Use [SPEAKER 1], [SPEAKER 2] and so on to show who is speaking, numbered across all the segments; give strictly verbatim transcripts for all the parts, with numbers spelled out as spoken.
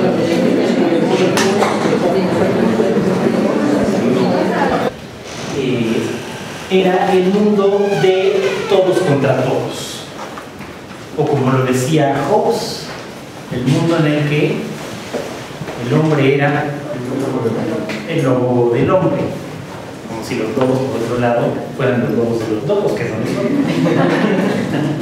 [SPEAKER 1] Eh, era el mundo de todos contra todos, o como lo decía Hobbes, el mundo en el que el hombre era el lobo del hombre, como si los lobos por otro lado fueran los lobos de los lobos, que son los lobos.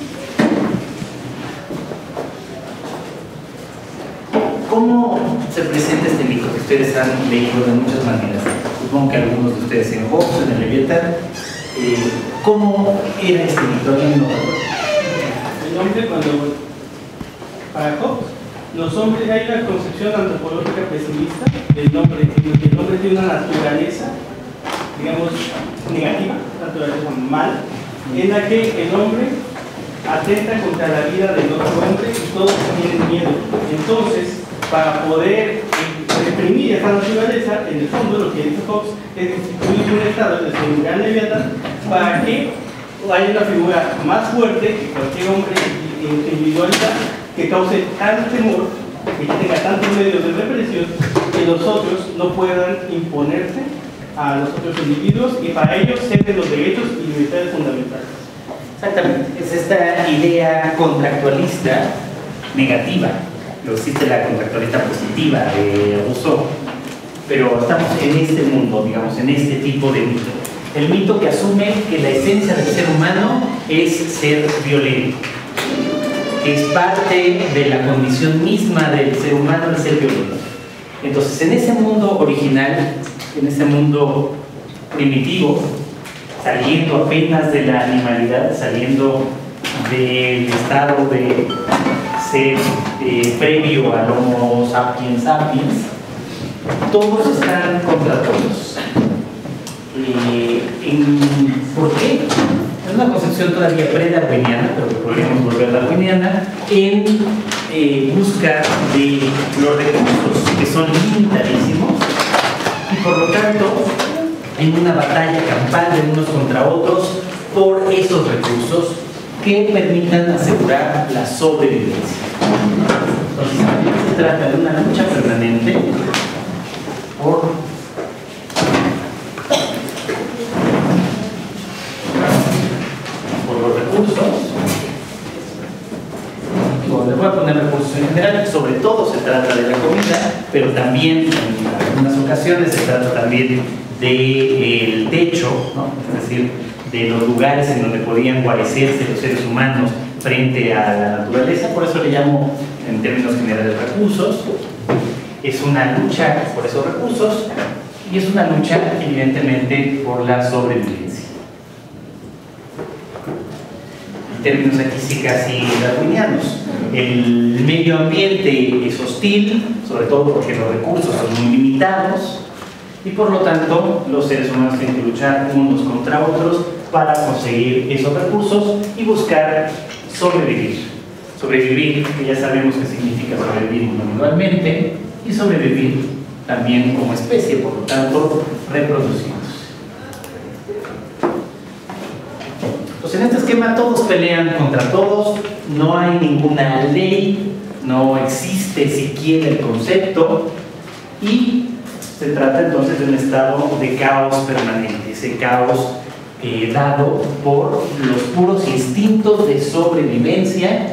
[SPEAKER 1] ¿Cómo se presenta este mito que ustedes han leído de muchas maneras? Supongo que algunos de ustedes en Hobbes, en el Leviatán. Eh, ¿Cómo era este mito? ¿Alguien lo recuerda?
[SPEAKER 2] El hombre, cuando para Hobbes, los hombres, hay una concepción antropológica pesimista del hombre, que el hombre tiene una naturaleza, digamos, negativa, naturaleza mal, en la que el hombre atenta contra la vida del otro hombre y todos tienen miedo. Entonces, para poder reprimir esa naturaleza, en el fondo lo que dice Hobbes es instituir un estado de seguridad Leviatán para que haya una figura más fuerte que cualquier hombre en su individualidad, que cause tanto temor, que tenga tantos medios de represión, que los otros no puedan imponerse a los otros individuos y para ello ceden los derechos y libertades fundamentales.
[SPEAKER 1] Exactamente, es esta idea contractualista negativa. Luego existe la contractualista positiva de Rousseau, pero estamos en este mundo, digamos, en este tipo de mito. El mito que asume que la esencia del ser humano es ser violento, que es parte de la condición misma del ser humano el ser violento. Entonces, en ese mundo original, en ese mundo primitivo, saliendo apenas de la animalidad, saliendo del estado de ser eh, previo al Homo sapiens sapiens, todos están contra todos. Eh, en, ¿Por qué? Es una concepción todavía pre-darwiniana, pero que podríamos volver darwiniana, en eh, busca de los recursos que son limitadísimos y por lo tanto en una batalla campal de unos contra otros por esos recursos que permitan asegurar la sobrevivencia. Entonces, se trata de una lucha permanente por, por los recursos. Les voy a poner recursos en general, sobre todo se trata de la comida, pero también en algunas ocasiones se trata también del techo, ¿no? Es decir, de los lugares en donde podían guarecerse los seres humanos frente a la naturaleza. Por eso le llamo, en términos generales, recursos. Es una lucha por esos recursos y es una lucha, evidentemente, por la sobrevivencia. En términos aquí sí casi darwinianos. El medio ambiente es hostil, sobre todo porque los recursos son muy limitados y por lo tanto los seres humanos tienen que luchar unos contra otros para conseguir esos recursos y buscar sobrevivir. Sobrevivir, que ya sabemos que significa sobrevivir individualmente y sobrevivir también como especie, por lo tanto reproducidos. Pues en este esquema todos pelean contra todos, no hay ninguna ley, no existe siquiera el concepto y se trata entonces de un estado de caos permanente, ese caos eh, dado por los puros instintos de sobrevivencia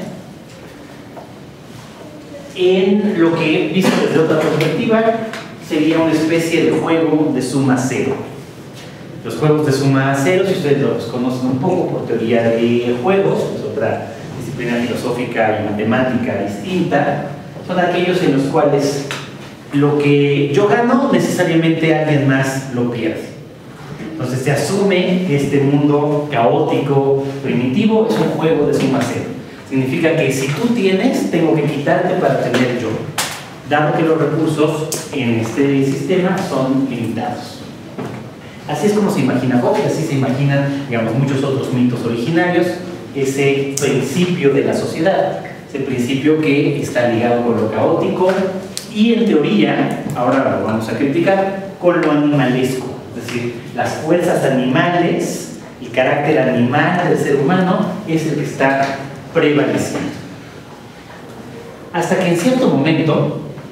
[SPEAKER 1] en lo que, visto desde otra perspectiva, sería una especie de juego de suma cero. Los juegos de suma cero, si ustedes los conocen un poco por teoría de juegos, es otra disciplina filosófica y matemática distinta, son aquellos en los cuales lo que yo gano, necesariamente alguien más lo pierde. Entonces se asume que este mundo caótico, primitivo, es un juego de suma cero. Significa que si tú tienes, tengo que quitarte para tener yo, dado que los recursos en este sistema son limitados. Así es como se imagina Hobbes, así se imaginan, digamos, muchos otros mitos originarios, ese principio de la sociedad, ese principio que está ligado con lo caótico y en teoría, ahora lo vamos a criticar, con lo animalesco, es decir, las fuerzas animales, el carácter animal del ser humano es el que está prevaleciendo. Hasta que en cierto momento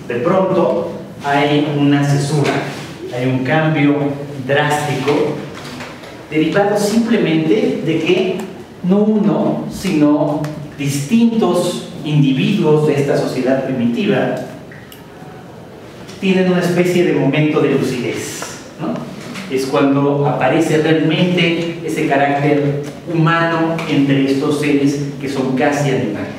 [SPEAKER 1] De pronto hay una cesura, hay un cambio drástico derivado simplemente de que no uno, sino distintos individuos de esta sociedad primitiva tienen una especie de momento de lucidez, ¿no? Es cuando aparece realmente ese carácter humano entre estos seres que son casi animales.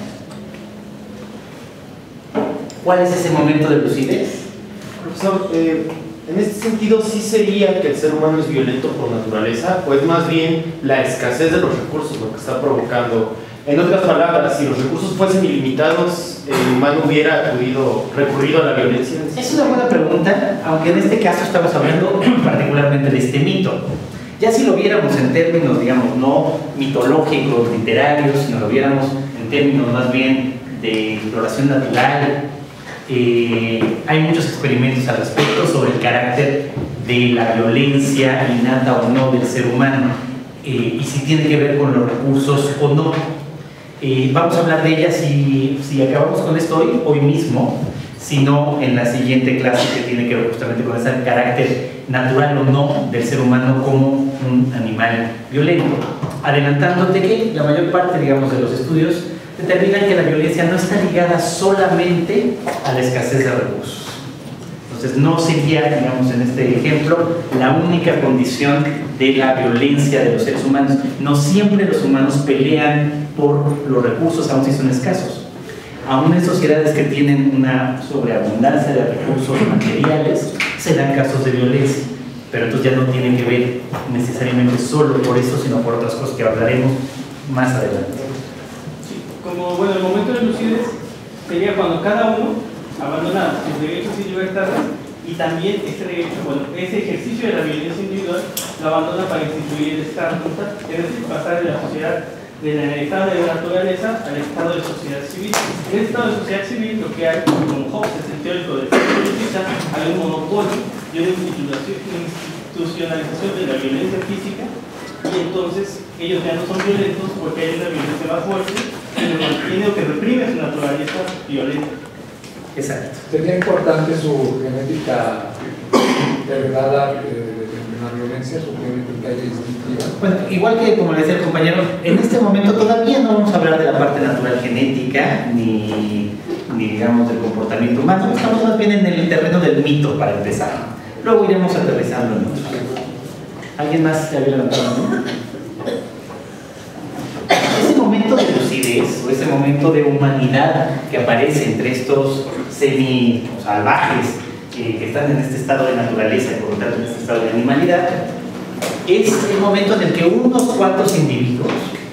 [SPEAKER 1] ¿Cuál es ese momento de lucidez?
[SPEAKER 3] Profesor, eh, en este sentido, ¿sí sería que el ser humano es violento por naturaleza? ¿O es más bien la escasez de los recursos lo que está provocando? En otras palabras, si los recursos fuesen ilimitados, el humano hubiera acudido, recurrido a la violencia.
[SPEAKER 1] Es una buena pregunta, aunque en este caso estamos hablando particularmente de este mito. Ya si lo viéramos en términos, digamos, no mitológicos, literarios, sino lo viéramos en términos más bien de exploración natural, eh, hay muchos experimentos al respecto sobre el carácter de la violencia innata o no del ser humano, eh, y si tiene que ver con los recursos o no. Eh, vamos a hablar de ella si, si acabamos con esto hoy, hoy mismo, sino en la siguiente clase que tiene que ver justamente con ese carácter natural o no del ser humano como un animal violento. Adelantándote que la mayor parte, digamos, de los estudios determinan que la violencia no está ligada solamente a la escasez de recursos. Entonces no sería, digamos, en este ejemplo, la única condición de la violencia de los seres humanos. No siempre los humanos pelean por los recursos, aun si son escasos. Aún en sociedades que tienen una sobreabundancia de recursos materiales, se dan casos de violencia. Pero entonces ya no tienen que ver necesariamente solo por eso, sino por otras cosas que hablaremos más adelante.
[SPEAKER 2] Sí, como, bueno, el momento de lucidez sería cuando cada uno abandona sus derechos y libertades, y también ese derecho, bueno, ese ejercicio de la violencia individual lo abandona para instituir el Estado, es decir, pasar de la sociedad, del estado de la naturaleza al estado de sociedad civil. En el estado de sociedad civil lo que hay, como Hobbes es el teórico de la justicia, hay un monopolio y una institucionalización de la violencia física, y entonces ellos ya no son violentos porque hay una violencia más fuerte que lo mantiene o que reprime su naturaleza violenta.
[SPEAKER 1] Exacto.
[SPEAKER 4] Sería importante su genética heredada de la violencia, su genética instintiva.
[SPEAKER 1] Bueno, igual que como le decía el compañero, en este momento todavía no vamos a hablar de la parte natural genética, ni, ni digamos del comportamiento humano, estamos más bien en el terreno del mito para empezar. Luego iremos aterrizando en otros. ¿Alguien más se había levantado la mano? Ese momento de lucidez, o ese momento de humanidad que aparece entre estos semi-salvajes eh, que están en este estado de naturaleza y por lo tanto en este estado de animalidad, es el momento en el que unos cuantos individuos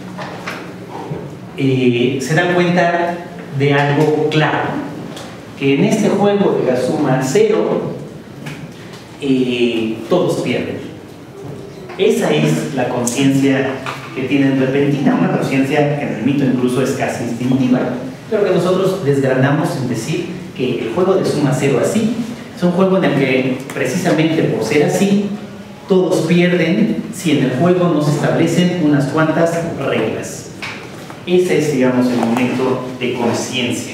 [SPEAKER 1] eh, se dan cuenta de algo claro, que en este juego de la suma cero eh, todos pierden. Esa es la conciencia que tienen repentina, una conciencia que en el mito incluso es casi instintiva, pero que nosotros desgranamos en decir que el juego de suma cero así es un juego en el que precisamente por ser así todos pierden si en el juego no se establecen unas cuantas reglas. Ese es, digamos, el momento de conciencia.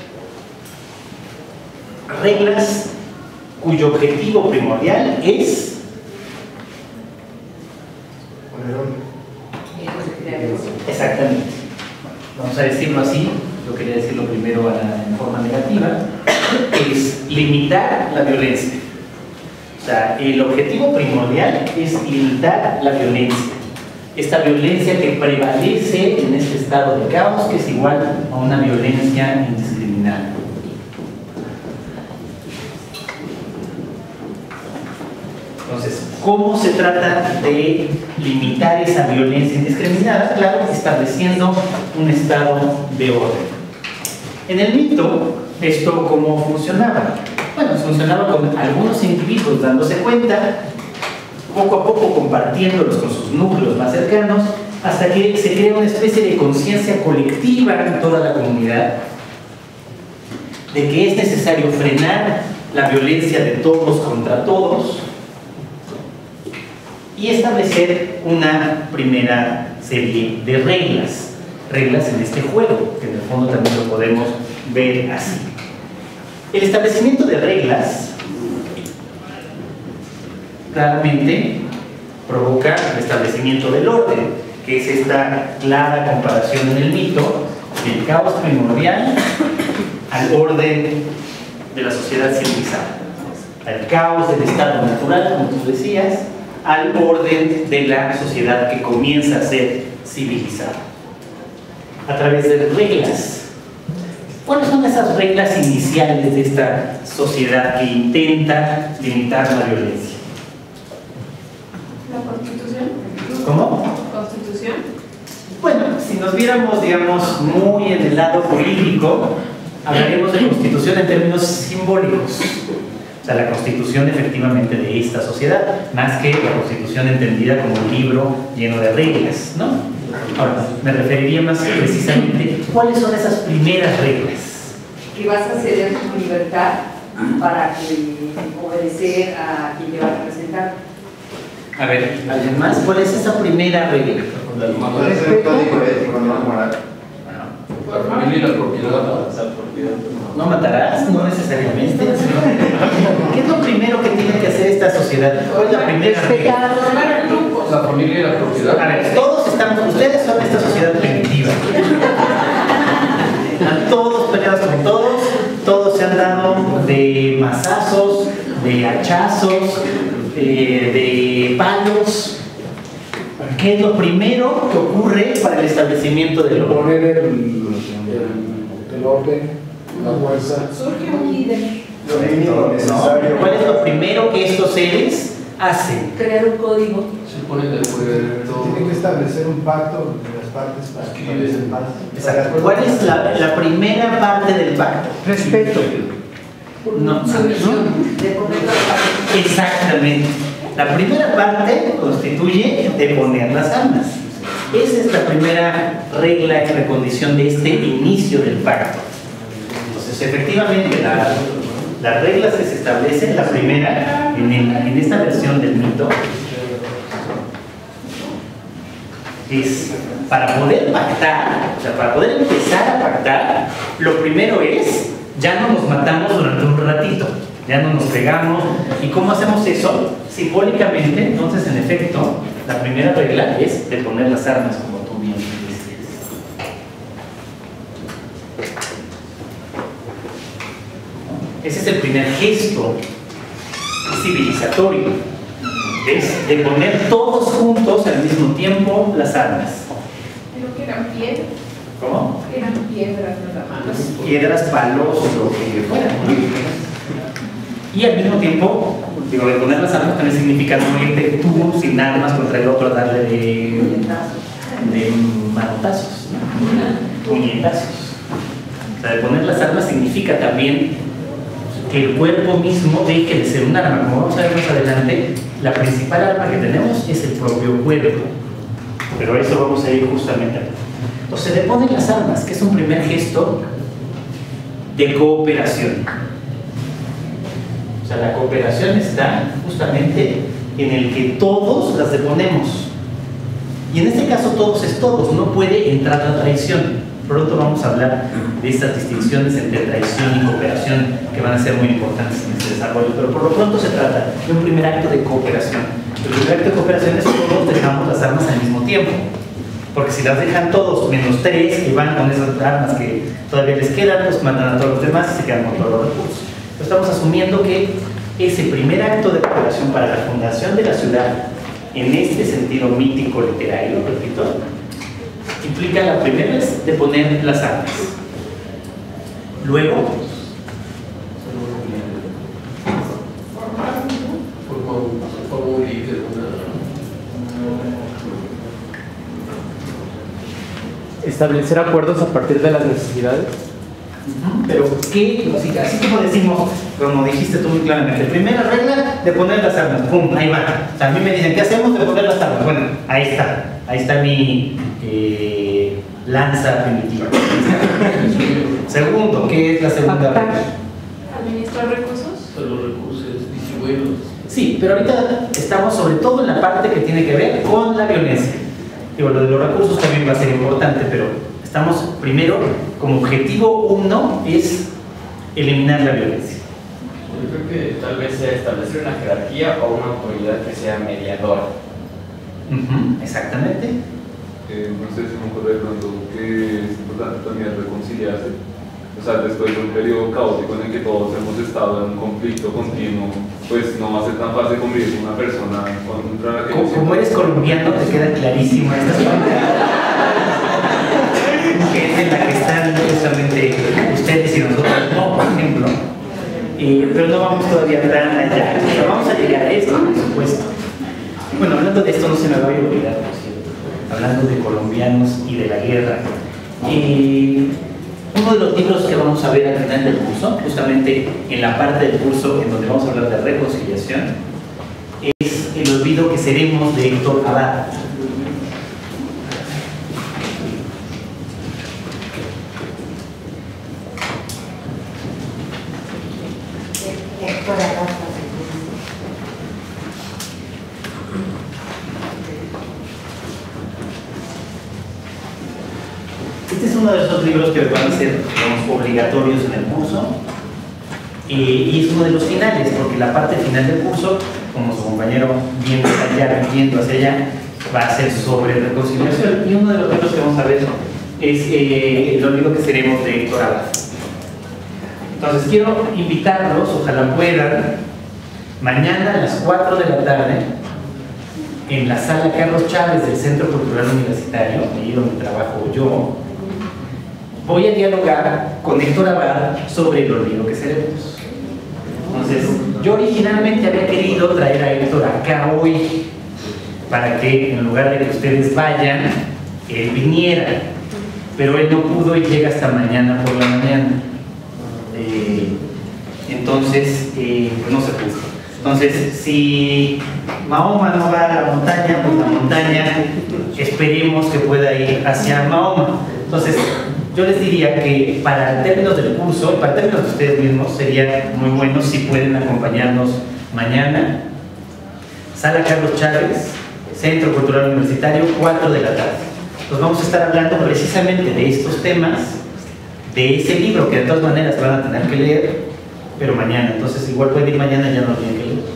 [SPEAKER 1] Reglas cuyo objetivo primordial es exactamente. Vamos a decirlo así, yo quería decirlo primero a la, en forma negativa, es limitar la violencia. O sea, el objetivo primordial es limitar la violencia. Esta violencia que prevalece en este estado de caos, que es igual a una violencia indiscriminada. Entonces, ¿cómo se trata de limitar esa violencia indiscriminada? Claro, estableciendo un estado de orden. En el mito, ¿esto cómo funcionaba? Bueno, funcionaba con algunos individuos dándose cuenta, poco a poco compartiéndolos con sus núcleos más cercanos, hasta que se crea una especie de conciencia colectiva en toda la comunidad, de que es necesario frenar la violencia de todos contra todos, y establecer una primera serie de reglas, reglas en este juego, que en el fondo también lo podemos ver así. El establecimiento de reglas claramente provoca el establecimiento del orden, que es esta clara comparación en el mito del caos primordial al orden de la sociedad civilizada, al caos del estado natural, como tú decías, al orden de la sociedad que comienza a ser civilizada a través de reglas. ¿Cuáles son esas reglas iniciales de esta sociedad que intenta limitar la violencia?
[SPEAKER 5] La Constitución.
[SPEAKER 1] ¿Cómo?
[SPEAKER 5] Constitución.
[SPEAKER 1] Bueno, si nos viéramos, digamos, muy en el lado político, hablaremos de constitución en términos simbólicos. O sea, la constitución efectivamente de esta sociedad, más que la constitución entendida como un libro lleno de reglas, ¿no? Ahora, me referiría más precisamente, ¿cuáles son esas primeras reglas?
[SPEAKER 6] Que vas a ceder tu libertad para que obedecer a quien te va a representar.
[SPEAKER 1] A ver, ¿alguien más? ¿Cuál es esa primera regla?
[SPEAKER 7] Respeto ético, no moral.
[SPEAKER 4] La familia y la propiedad.
[SPEAKER 1] ¿No matarás? No necesariamente. ¿Qué es lo primero que tiene que hacer esta sociedad? ¿Cuál es la primera regla?
[SPEAKER 4] La familia y la propiedad.
[SPEAKER 1] A ver, todos estamos, ustedes son esta sociedad primitiva. Están todos peleados con todos, todos se han dado de mazazos, de hachazos, eh, de palos. ¿Qué es lo primero que ocurre para el establecimiento del orden?
[SPEAKER 4] Poner el, el, el orden, la fuerza.
[SPEAKER 6] Surge un líder.
[SPEAKER 7] Lo mínimo necesario.
[SPEAKER 1] ¿Cuál es lo primero que estos seres hacen?
[SPEAKER 6] Crear un código.
[SPEAKER 4] Se pone de acuerdo.
[SPEAKER 8] Tiene que establecer un pacto entre las partes para que establecer paz.
[SPEAKER 1] Exacto. ¿Cuál es la, la primera parte del pacto?
[SPEAKER 8] Respeto.
[SPEAKER 1] No,
[SPEAKER 6] Sumisión. De poner las partes.
[SPEAKER 1] exactamente. La primera parte constituye de poner las armas. Esa es la primera regla y recondición de este inicio del pacto. Entonces, efectivamente, la, las reglas que se establecen, la primera, en, el, en esta versión del mito, es para poder pactar, o sea, para poder empezar a pactar, lo primero es, ya no nos matamos durante un ratito, ya no nos pegamos. ¿Y cómo hacemos eso? Simbólicamente, entonces, en efecto, la primera regla es de poner las armas, como tú bien dices. Ese es el primer gesto civilizatorio, es de poner todos juntos al mismo tiempo las armas.
[SPEAKER 5] Creo que eran piedras.
[SPEAKER 1] ¿Cómo?
[SPEAKER 5] Eran piedras nada más.
[SPEAKER 1] Piedras, palos, lo que fuera. Y al mismo tiempo, digo, de poner las armas también significa no irte tú sin armas contra el otro a darle de, de manotazos, ¿no? Puñetazos. O sea, de poner las armas significa también que el cuerpo mismo deje de ser un arma. Como vamos a ver más adelante, la principal arma que tenemos es el propio cuerpo. Pero a eso vamos a ir justamente. Entonces, se le ponen las armas, que es un primer gesto de cooperación. O sea, la cooperación está justamente en el que todos las deponemos. Y en este caso todos es todos, no puede entrar la traición. Pronto vamos a hablar de estas distinciones entre traición y cooperación que van a ser muy importantes en este desarrollo. Pero por lo pronto se trata de un primer acto de cooperación. El primer acto de cooperación es que todos dejamos las armas al mismo tiempo. Porque si las dejan todos, menos tres que van con esas armas que todavía les quedan, pues mandan a todos los demás y se quedan con todos los recursos. Estamos asumiendo que ese primer acto de cooperación para la fundación de la ciudad, en este sentido mítico literario, repito, implica la primera vez de poner las armas. Luego,
[SPEAKER 4] Como un líder,
[SPEAKER 3] establecer acuerdos a partir de las necesidades.
[SPEAKER 1] pero ¿qué? Así como decimos, como dijiste tú muy claramente, primera regla de poner las armas, pum, ahí va. O sea, a mí me dicen, ¿qué hacemos de poner las armas? Bueno, ahí está, ahí está mi eh, lanza primitiva. Segundo, ¿qué es la segunda regla?
[SPEAKER 5] Administrar recursos.
[SPEAKER 4] los recursos distribuirlos.
[SPEAKER 1] Sí, pero ahorita estamos sobre todo en la parte que tiene que ver con la violencia. Digo, lo de los recursos también va a ser importante, pero estamos primero, como objetivo uno, es eliminar la violencia.
[SPEAKER 9] Yo creo que tal vez sea establecer una jerarquía o una autoridad que sea mediadora.
[SPEAKER 1] Uh-huh, exactamente.
[SPEAKER 10] Eh, no sé si me ocurre de pronto que es importante también reconciliarse. O sea, después de un periodo caótico en el que todos hemos estado en un conflicto continuo, pues no va a ser tan fácil convivir con una persona contra la que...
[SPEAKER 1] Como, como eres colombiano, te queda clarísimo esta parte. Que es en la que están justamente ustedes y nosotros, no, por ejemplo. Eh, pero no vamos todavía tan allá. Pero vamos a llegar a esto, por supuesto. Bueno, hablando de esto, no se me va a olvidar, por cierto. Hablando de colombianos y de la guerra. Eh, Uno de los libros que vamos a ver al final del curso, justamente en la parte del curso en donde vamos a hablar de reconciliación, es El olvido que seremos, de Héctor Abad. Este es uno de esos libros que van a ser, digamos, obligatorios en el curso, eh, y es uno de los finales, porque la parte final del curso, como su compañero bien allá, viendo hacia allá, va a ser sobre reconciliación, y uno de los libros que vamos a ver es eh, El olvido que seremos, de Héctor Abad. Entonces quiero invitarlos, ojalá puedan, mañana a las cuatro de la tarde, en la sala Carlos Chávez del Centro Cultural Universitario, ahí donde trabajo yo, voy a dialogar con Héctor Abad sobre el olvido que seremos. Entonces, yo originalmente había querido traer a Héctor acá hoy, para que en lugar de que ustedes vayan, él viniera. Pero él no pudo y llega hasta mañana por la mañana. Eh, entonces, eh, pues no se pudo. Entonces, si Mahoma no va a la montaña, pues la montaña esperemos que pueda ir hacia Mahoma. Entonces, yo les diría que para términos del curso, para términos de ustedes mismos, sería muy bueno si pueden acompañarnos mañana. Sala Carlos Chávez, Centro Cultural Universitario, cuatro de la tarde. Nos vamos a estar hablando precisamente de estos temas, de ese libro que de todas maneras van a tener que leer, pero mañana. Entonces, igual pueden ir mañana, ya no lo tienen que leer.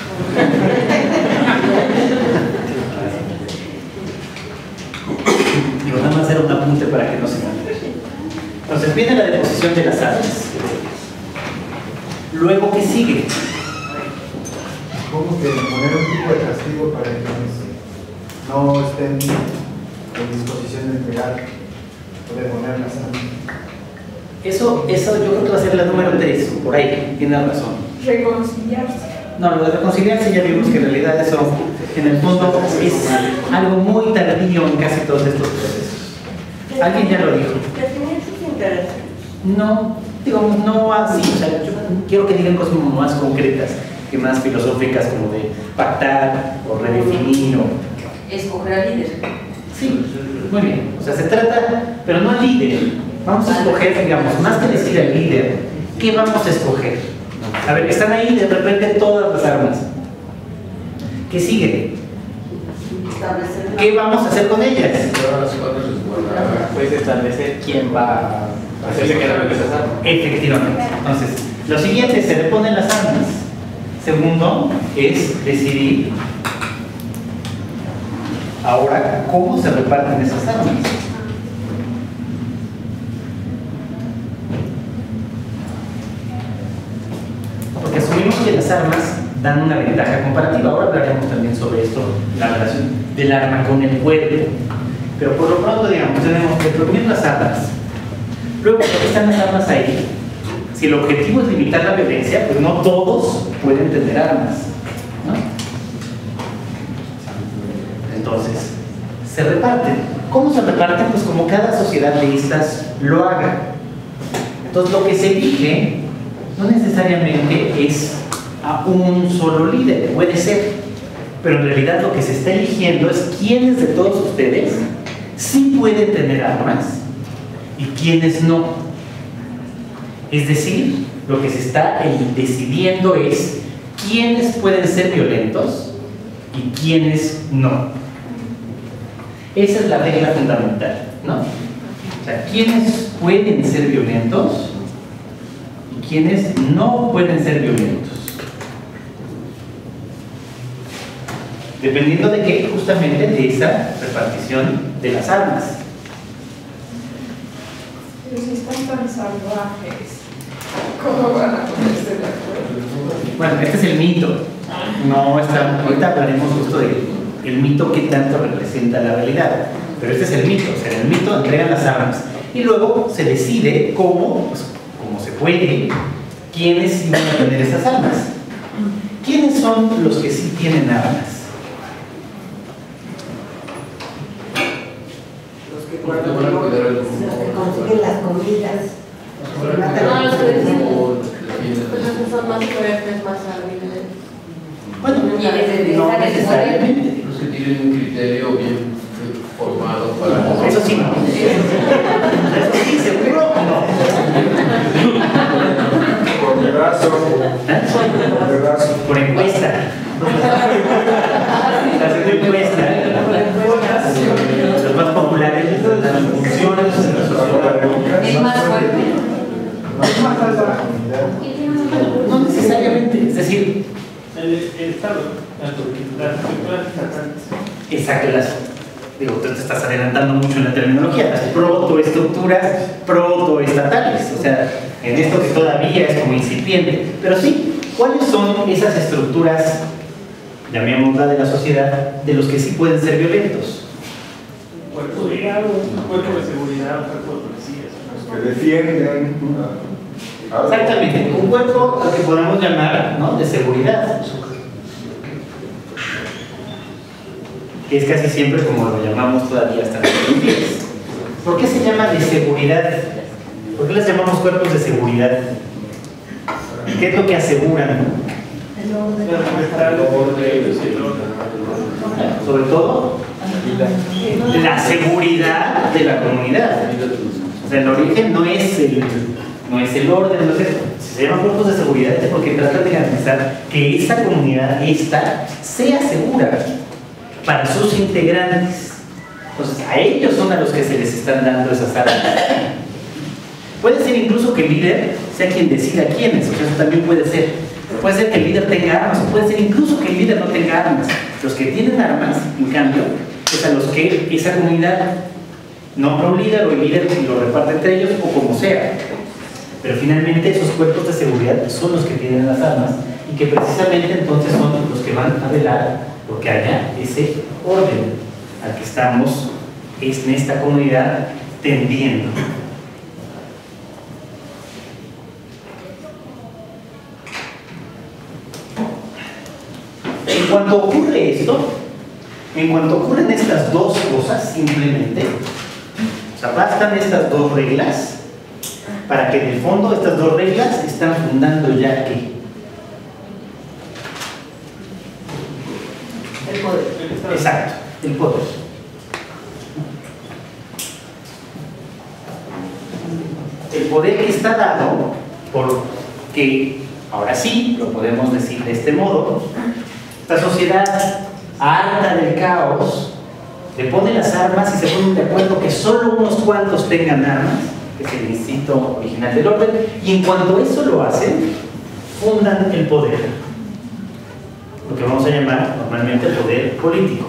[SPEAKER 1] Digo, nada más hacer un apunte para que no se me olvide. Entonces viene la deposición de las armas. Luego, ¿qué sigue?
[SPEAKER 8] Supongo que poner un tipo de castigo para que no estén en disposición de entregar o de poner las armas.
[SPEAKER 1] Eso, eso yo creo que va a ser la número tres, por ahí, tiene razón.
[SPEAKER 5] Reconciliarse.
[SPEAKER 1] No, lo de reconciliarse ya vimos que en realidad eso, en el fondo, es algo muy tardío en casi todos estos procesos. Alguien ya lo dijo.
[SPEAKER 6] ¿Definir sus intereses?
[SPEAKER 1] No, digo, no así, o sea, yo quiero que digan cosas más concretas que más filosóficas, como de pactar o redefinir o...
[SPEAKER 6] Escoger al líder.
[SPEAKER 1] Sí, muy bien, o sea, se trata, pero no al líder, vamos a escoger, digamos, más que decir al líder, ¿qué vamos a escoger? A ver, están ahí de repente todas las armas. ¿Qué sigue? ¿Qué vamos a hacer con ellas?
[SPEAKER 9] Puedes establecer quién va a hacerse cargo de esas armas.
[SPEAKER 1] Efectivamente. Entonces, lo siguiente, se le ponen las armas. Segundo, es decidir ahora cómo se reparten esas armas. Porque asumimos que las armas dan una ventaja comparativa. Ahora hablaremos también sobre esto, la relación del arma con el cuerpo. Pero por lo pronto, digamos, tenemos que prohibir las armas. Luego, ¿por qué están las armas ahí? Si el objetivo es limitar la violencia, pues no todos pueden tener armas, ¿no? Entonces, se reparten. ¿Cómo se reparten? Pues como cada sociedad de estas lo haga. Entonces, lo que se elige no necesariamente es a un solo líder, puede ser, pero en realidad lo que se está eligiendo es quiénes de todos ustedes sí pueden tener armas y quiénes no. Es decir, lo que se está decidiendo es quiénes pueden ser violentos y quiénes no. Esa es la regla fundamental, ¿no? O sea, quiénes pueden ser violentos y quienes no pueden ser violentos. Dependiendo de qué, justamente de esa repartición de las armas.
[SPEAKER 5] Pero si están tan salvajes, ¿cómo van a ponerse de acuerdo?
[SPEAKER 1] Bueno, este es el mito. No está, ahorita hablaremos justo del mito que tanto representa la realidad. Pero este es el mito. O sea, en el mito entregan las armas. Y luego se decide cómo, pues, cómo se puede, quiénes van a tener esas armas. ¿Quiénes son los que sí tienen armas?
[SPEAKER 6] Los que consiguen las comidas.
[SPEAKER 11] No, los que deciden. Pues los que son más fuertes, más hábiles.
[SPEAKER 1] Bueno, no necesariamente.
[SPEAKER 12] Los que tienen un criterio bien formado para...
[SPEAKER 1] Eso sí, no. Eso sí, seguro no.
[SPEAKER 7] Por pedazo. Por pedazo.
[SPEAKER 1] Por encuesta. Haciendo encuesta. Los más populares, las funciones en la sociedad.
[SPEAKER 6] Es más fuerte.
[SPEAKER 8] Es más alta la comunidad.
[SPEAKER 1] No necesariamente. Es decir,
[SPEAKER 2] El, el Estado, las estructuras estatales.
[SPEAKER 1] exacto, las, digo, tú te estás adelantando mucho en la terminología, las protoestructuras protoestatales, o sea, en esto que todavía es como incipiente. Pero sí, ¿cuáles son esas estructuras, llamémosla de la sociedad, de los que sí pueden ser violentos?
[SPEAKER 2] Cuerpo de, cuerpo de seguridad, cuerpo de policías.
[SPEAKER 7] Que defienden.
[SPEAKER 1] Exactamente, un cuerpo al que podamos llamar, ¿no?, de seguridad, que es casi siempre como lo llamamos todavía hasta nuestros días. ¿Por qué se llama de seguridad? ¿Por qué les llamamos cuerpos de seguridad? ¿Qué es lo que aseguran?
[SPEAKER 6] El orden.
[SPEAKER 1] Sobre todo, la seguridad de la comunidad. O sea, el origen no es el, no es el orden, no es el, se llaman cuerpos de seguridad es porque tratan de garantizar que esa comunidad, esta, sea segura para sus integrantes. Entonces, a ellos son a los que se les están dando esas armas. Puede ser incluso que el líder sea quien decida quiénes, o sea, eso también puede ser. Puede ser que el líder tenga armas, o puede ser incluso que el líder no tenga armas. Los que tienen armas, en cambio, es a los que esa comunidad nombra un líder o el líder lo reparte entre ellos o como sea. Pero finalmente esos cuerpos de seguridad son los que tienen las armas y que precisamente entonces son los que van a velar porque haya ese orden al que estamos en esta comunidad tendiendo. En cuanto ocurre esto, en cuanto ocurren estas dos cosas, simplemente, o sea, bastan estas dos reglas para que en el fondo estas dos reglas están fundando ya que
[SPEAKER 6] El poder.
[SPEAKER 1] exacto, el poder. El poder que está dado porque, ahora sí, lo podemos decir de este modo, esta sociedad harta del caos le pone las armas y se ponen de acuerdo que solo unos cuantos tengan armas, que es el instinto original del orden, y en cuanto eso lo hacen, fundan el poder, lo que vamos a llamar normalmente el poder político.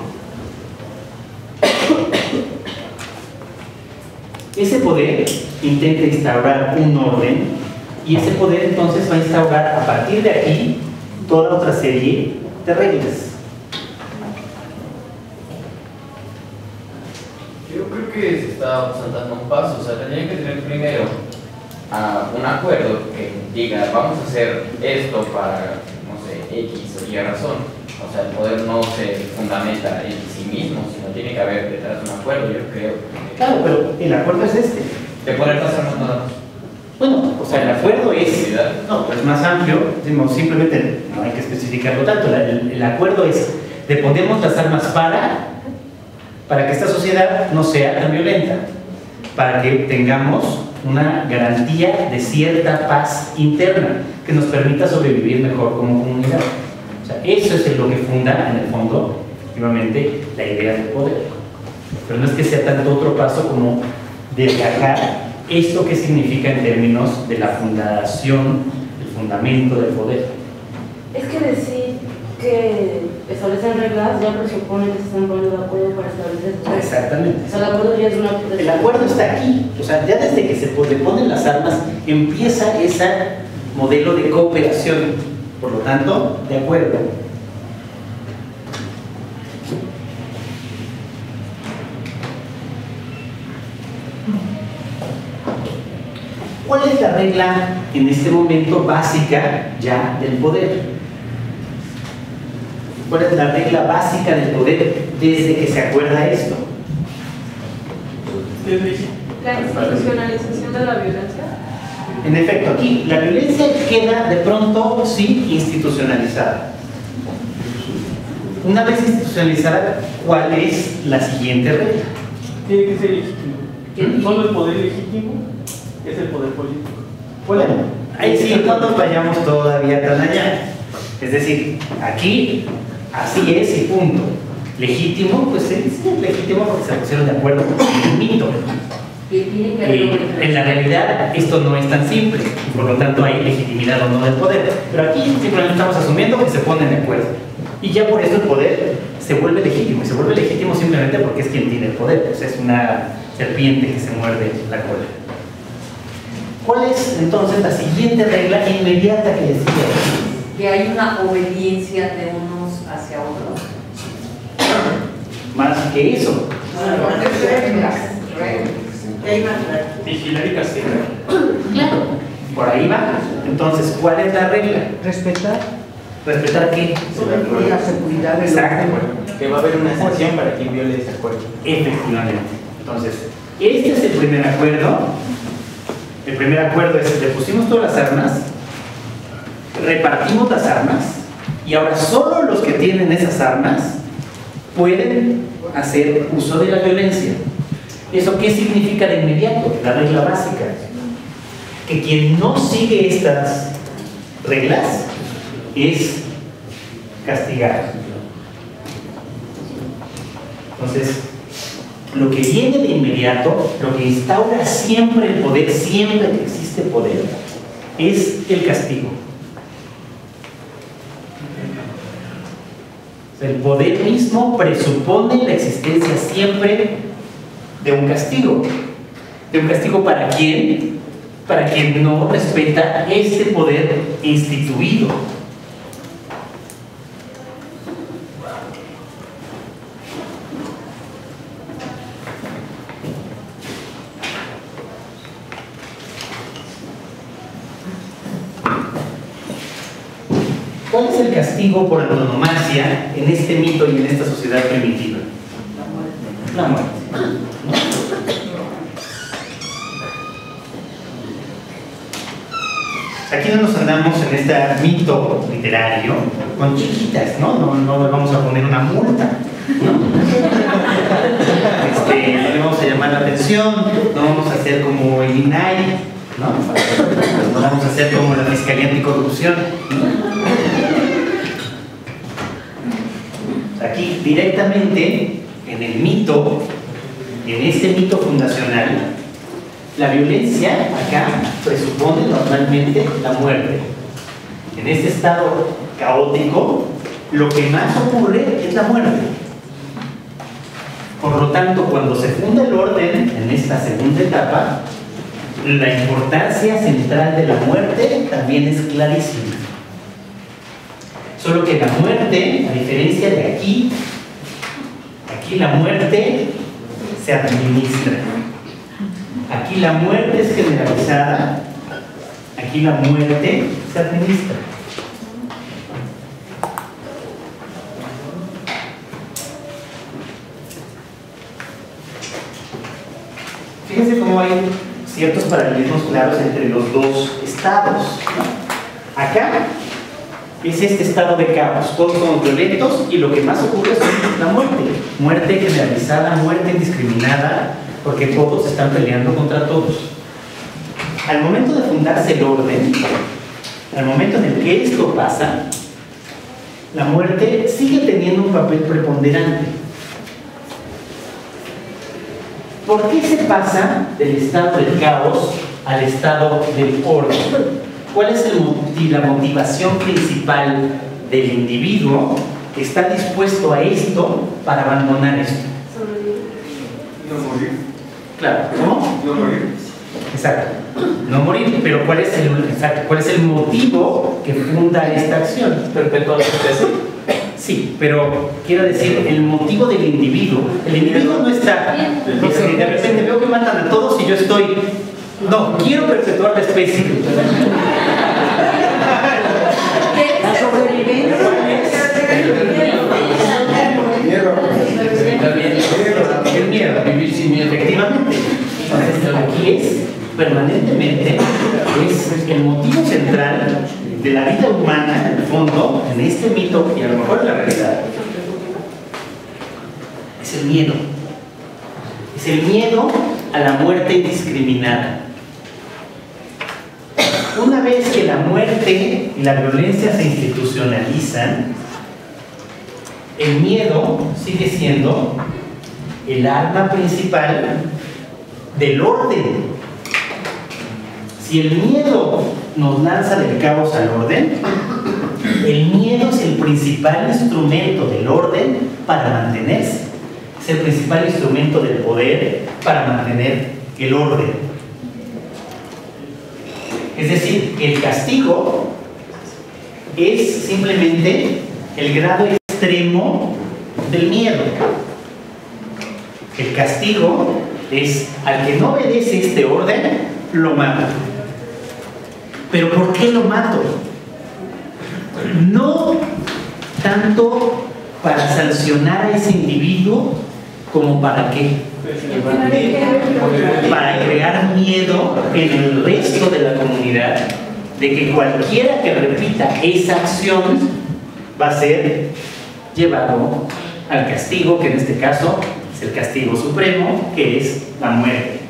[SPEAKER 1] Ese poder intenta instaurar un orden y ese poder entonces va a instaurar a partir de aquí toda otra serie de reglas.
[SPEAKER 9] Yo creo que se está saltando un paso, o sea, tendrían que tener primero uh, un acuerdo que diga, vamos a hacer esto para, no sé, X o Y razón. O sea, el poder no se fundamenta en sí mismo, sino tiene que haber detrás un acuerdo, yo creo.
[SPEAKER 1] Claro, pero el acuerdo es este.
[SPEAKER 9] De poner las armas nada más.
[SPEAKER 1] Bueno, o sea, el acuerdo es, no, pues más amplio, decimos, simplemente no hay que especificarlo tanto, el, el acuerdo es, le ponemos las armas para, para que esta sociedad no sea tan violenta, para que tengamos una garantía de cierta paz interna que nos permita sobrevivir mejor como comunidad. O sea, eso es lo que funda, en el fondo, efectivamente, la idea del poder. Pero no es que sea tanto otro paso como desgajar ¿Esto qué significa en términos de la fundación, el fundamento del poder?
[SPEAKER 11] Es que decir que establecen reglas ya presupone que se están poniendo de acuerdo para establecer reglas.
[SPEAKER 1] Exactamente.
[SPEAKER 11] O sea, el acuerdo ya es una...
[SPEAKER 1] El acuerdo está aquí, o sea, ya desde que se le ponen las armas empieza ese modelo de cooperación, por lo tanto, de acuerdo. ¿Cuál es la regla en este momento básica ya del poder? ¿Cuál es la regla básica del poder desde que se acuerda esto?
[SPEAKER 5] La institucionalización de la violencia.
[SPEAKER 1] En efecto, aquí la violencia queda de pronto sí institucionalizada. Una vez institucionalizada, ¿cuál es la siguiente regla?
[SPEAKER 2] Tiene que ser legítimo. Solo el poder legítimo es el poder político.
[SPEAKER 1] Bueno, ahí sí no nos vayamos todavía tan allá. Es decir, aquí así es y punto. Legítimo, pues es legítimo porque se pusieron de acuerdo con el mito. Eh, en la realidad esto no es tan simple, por lo tanto hay legitimidad o no del poder. Pero aquí simplemente estamos asumiendo que se ponen de acuerdo. Y ya por eso el poder se vuelve legítimo. Y se vuelve legítimo simplemente porque es quien tiene el poder. Pues es una serpiente que se muerde la cola. ¿Cuál es entonces la siguiente regla inmediata que decía?
[SPEAKER 6] Que hay una obediencia de unos hacia otros.
[SPEAKER 1] Más que eso.
[SPEAKER 2] Vigilar y castigar.
[SPEAKER 1] Claro. Por ahí va. Entonces, ¿cuál es la regla?
[SPEAKER 13] Respetar.
[SPEAKER 1] ¿Respetar qué?
[SPEAKER 13] La seguridad del
[SPEAKER 1] Exacto.
[SPEAKER 14] Que va a haber una sanción para quien viole ese acuerdo.
[SPEAKER 1] Efectivamente. Entonces, este es el primer acuerdo. El primer acuerdo es: le pusimos todas las armas, repartimos las armas, y ahora solo los que tienen esas armas pueden hacer uso de la violencia. ¿Eso qué significa de inmediato? La regla básica. Que quien no sigue estas reglas es castigado. Entonces, lo que viene de inmediato, lo que instaura siempre el poder, siempre que existe poder, es el castigo. El poder mismo presupone la existencia siempre de un castigo. ¿De un castigo para quién? Para quien no respeta este poder instituido. ¿Cuál es el castigo por antonomasia en este mito y en esta sociedad primitiva? La muerte. Aquí no nos andamos en este mito literario con chiquitas, ¿no? No, no le vamos a poner una multa, ¿no? Este, no le vamos a llamar la atención, no vamos a hacer como el I N A I, ¿no? No vamos a hacer como la Fiscalía Anticorrupción, ¿no? Aquí directamente en el mito, en este mito fundacional, la violencia acá presupone normalmente la muerte. En este estado caótico, lo que más ocurre es la muerte. Por lo tanto, cuando se funda el orden en esta segunda etapa, la importancia central de la muerte también es clarísima. Solo que la muerte, a diferencia de aquí, aquí la muerte se administra. Aquí la muerte es generalizada, aquí la muerte se administra. Fíjense cómo hay ciertos paralelismos claros entre los dos estados, ¿no? Acá es este estado de caos, todos somos violentos y lo que más ocurre es la muerte. Muerte generalizada, muerte indiscriminada, porque todos están peleando contra todos. Al momento de fundarse el orden, al momento en el que esto pasa, la muerte sigue teniendo un papel preponderante. ¿por qué se pasa del estado del caos al estado del orden? ¿Cuál es el, la motivación principal del individuo que está dispuesto a esto para abandonar esto?
[SPEAKER 7] No morir.
[SPEAKER 1] Claro, ¿cómo?
[SPEAKER 7] No morir.
[SPEAKER 1] Exacto, no morir, pero ¿cuál es el, exacto, ¿cuál es el motivo que funda esta acción?
[SPEAKER 9] Perpetuar la especie.
[SPEAKER 1] Sí, pero quiero decir, el motivo del individuo, el individuo no está, si de repente veo que matan a todos y yo estoy, no, quiero perpetuar la especie.
[SPEAKER 13] La sobrevivencia.
[SPEAKER 1] El miedo,
[SPEAKER 12] vivir sin miedo.
[SPEAKER 1] efectivamente. Entonces, aquí es permanentemente, es el motivo central de la vida humana, en el fondo, en este mito y a lo mejor en la realidad, es el miedo. Es el miedo a la muerte indiscriminada. Una vez que la muerte y la violencia se institucionalizan, el miedo sigue siendo el arma principal del orden. Si el miedo nos lanza del caos al orden, el miedo es el principal instrumento del orden para mantenerse. Es el principal instrumento del poder para mantener el orden. Es decir, el castigo es simplemente el grado extremo del miedo. El castigo es al que no obedece este orden, lo mato. ¿Pero por qué lo mato? No tanto para sancionar a ese individuo, como para qué. Para crear miedo en el resto de la comunidad de que cualquiera que repita esa acción va a ser llevado al castigo, que en este caso es el castigo supremo, que es la muerte.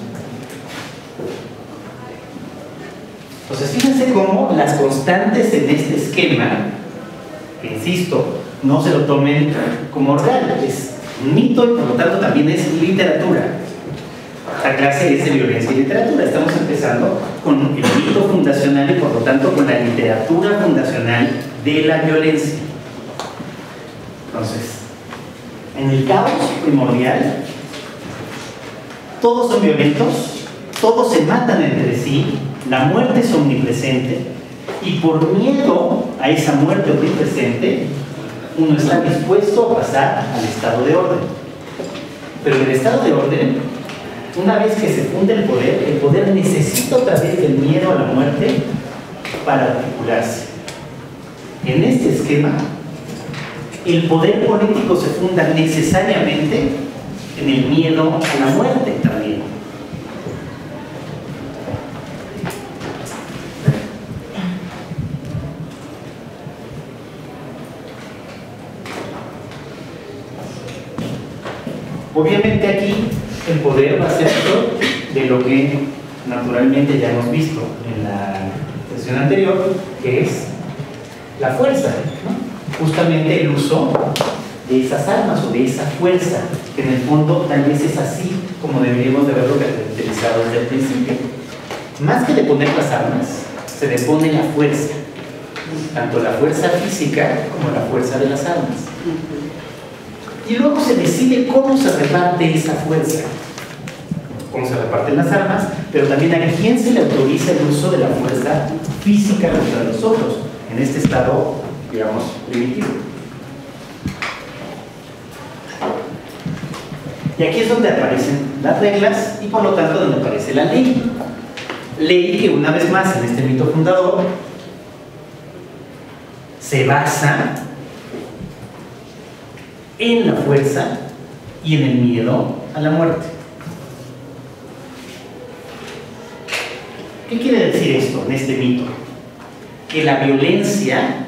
[SPEAKER 1] Entonces, fíjense cómo las constantes en este esquema, que insisto, no se lo tomen como real, es un mito y por lo tanto también es literatura. Esta clase es de violencia y literatura. Estamos empezando con el mito fundacional y por lo tanto con la literatura fundacional de la violencia. Entonces, en el caos primordial, todos son violentos, todos se matan entre sí, la muerte es omnipresente y por miedo a esa muerte omnipresente, uno está dispuesto a pasar al estado de orden. Pero en el estado de orden, una vez que se funde el poder, el poder necesita otra vez del miedo a la muerte para articularse. En este esquema, el poder político se funda necesariamente en el miedo a la muerte también. Obviamente aquí el poder va a ser de lo que naturalmente ya hemos visto en la sesión anterior, que es la fuerza, ¿no? Justamente el uso de esas armas o de esa fuerza, que en el fondo tal vez es así como deberíamos de haberlo caracterizado desde el principio. Más que de poner las armas, se depone la fuerza, tanto la fuerza física como la fuerza de las armas. Y luego se decide cómo se reparte esa fuerza, cómo se reparten las armas, pero también a quién se le autoriza el uso de la fuerza física contra los otros, en este estado, digamos, primitivo. Y aquí es donde aparecen las reglas y por lo tanto donde aparece la ley. Ley que una vez más en este mito fundador se basa en la fuerza y en el miedo a la muerte. ¿Qué quiere decir esto en este mito? Que la violencia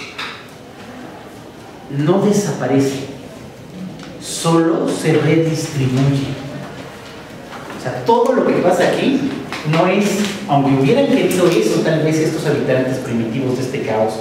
[SPEAKER 1] no desaparece, solo se redistribuye. O sea, todo lo que pasa aquí no es, aunque hubieran querido eso, tal vez estos habitantes primitivos de este caos,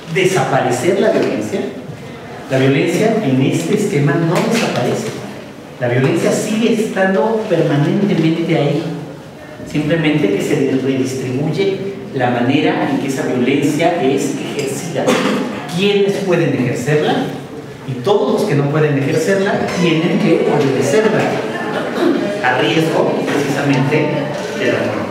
[SPEAKER 1] desaparecer la violencia. La violencia en este esquema no desaparece, La violencia sigue estando permanentemente ahí, simplemente que se redistribuye la manera en que esa violencia es ejercida. ¿Quiénes pueden ejercerla? Y todos los que no pueden ejercerla tienen que obedecerla, a riesgo precisamente de la muerte.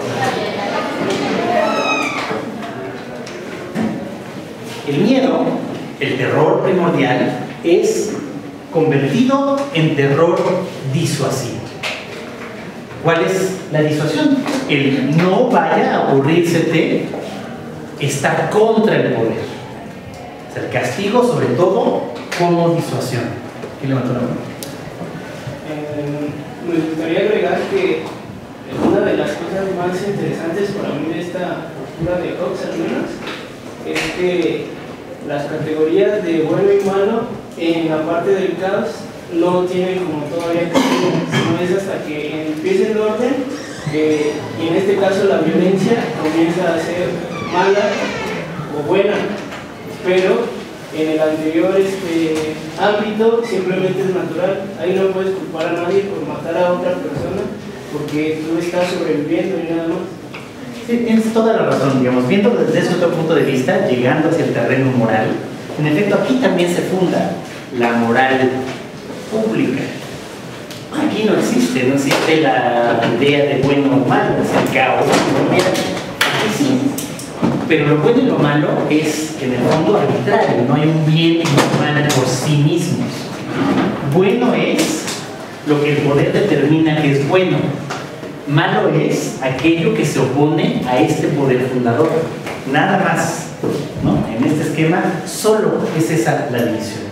[SPEAKER 1] El miedo, el terror primordial, es convertido en terror disuasivo. ¿Cuál es la disuasión? El no vaya a ocurrírsete está contra el poder. O sea, el castigo, sobre todo, como disuasión. ¿Quién levantó la mano?
[SPEAKER 2] Eh, me gustaría agregar que una de las cosas más interesantes para mí de esta postura de Hobbes, al menos, es que las categorías de bueno y malo en la parte del caos no tienen como todavía castigo, sino es hasta que empiece el orden, eh, y en este caso la violencia comienza a ser mala o buena, pero en el anterior este, ámbito simplemente es natural. Ahí no puedes culpar a nadie por matar a otra persona porque tú estás sobreviviendo y nada más.
[SPEAKER 1] Sí, tienes toda la razón, digamos, viendo desde ese otro punto de vista, llegando hacia el terreno moral, en efecto aquí también se funda la moral pública. Aquí no existe, no existe la idea de bueno o malo, es el caos. Aquí sí. Pero lo bueno y lo malo es, en el fondo, arbitrario, no hay un bien y un mal por sí mismos. Bueno es lo que el poder determina que es bueno. Malo es aquello que se opone a este poder fundador. Nada más, ¿no? En este esquema solo es esa la división.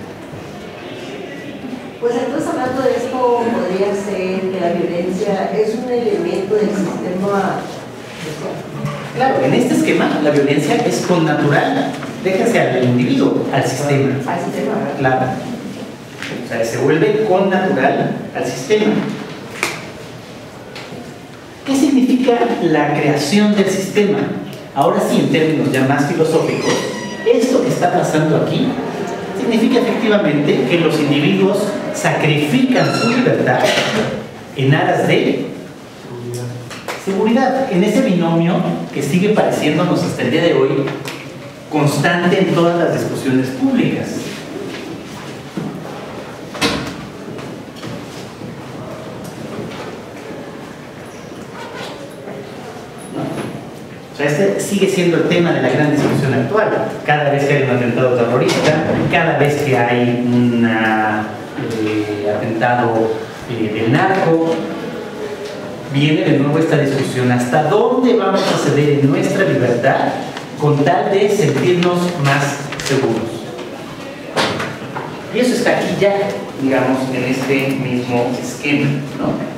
[SPEAKER 13] Pues entonces, hablando de esto, podría ser que la violencia es un elemento del sistema social.
[SPEAKER 1] Claro, en este esquema la violencia es connatural, déjase al individuo, al sistema.
[SPEAKER 13] Al sistema, ¿verdad?
[SPEAKER 1] Claro. O sea, se vuelve connatural al sistema. ¿Qué significa la creación del sistema? Ahora sí, en términos ya más filosóficos, esto que está pasando aquí significa efectivamente que los individuos sacrifican su libertad en aras de seguridad, en ese binomio que sigue pareciéndonos hasta el día de hoy constante en todas las discusiones públicas. O sea, este sigue siendo el tema de la gran discusión actual. Cada vez que hay un atentado terrorista, cada vez que hay un eh, atentado eh, del narco, viene de nuevo esta discusión: ¿hasta dónde vamos a ceder en nuestra libertad con tal de sentirnos más seguros? Y eso está aquí ya, digamos, en este mismo esquema, ¿no?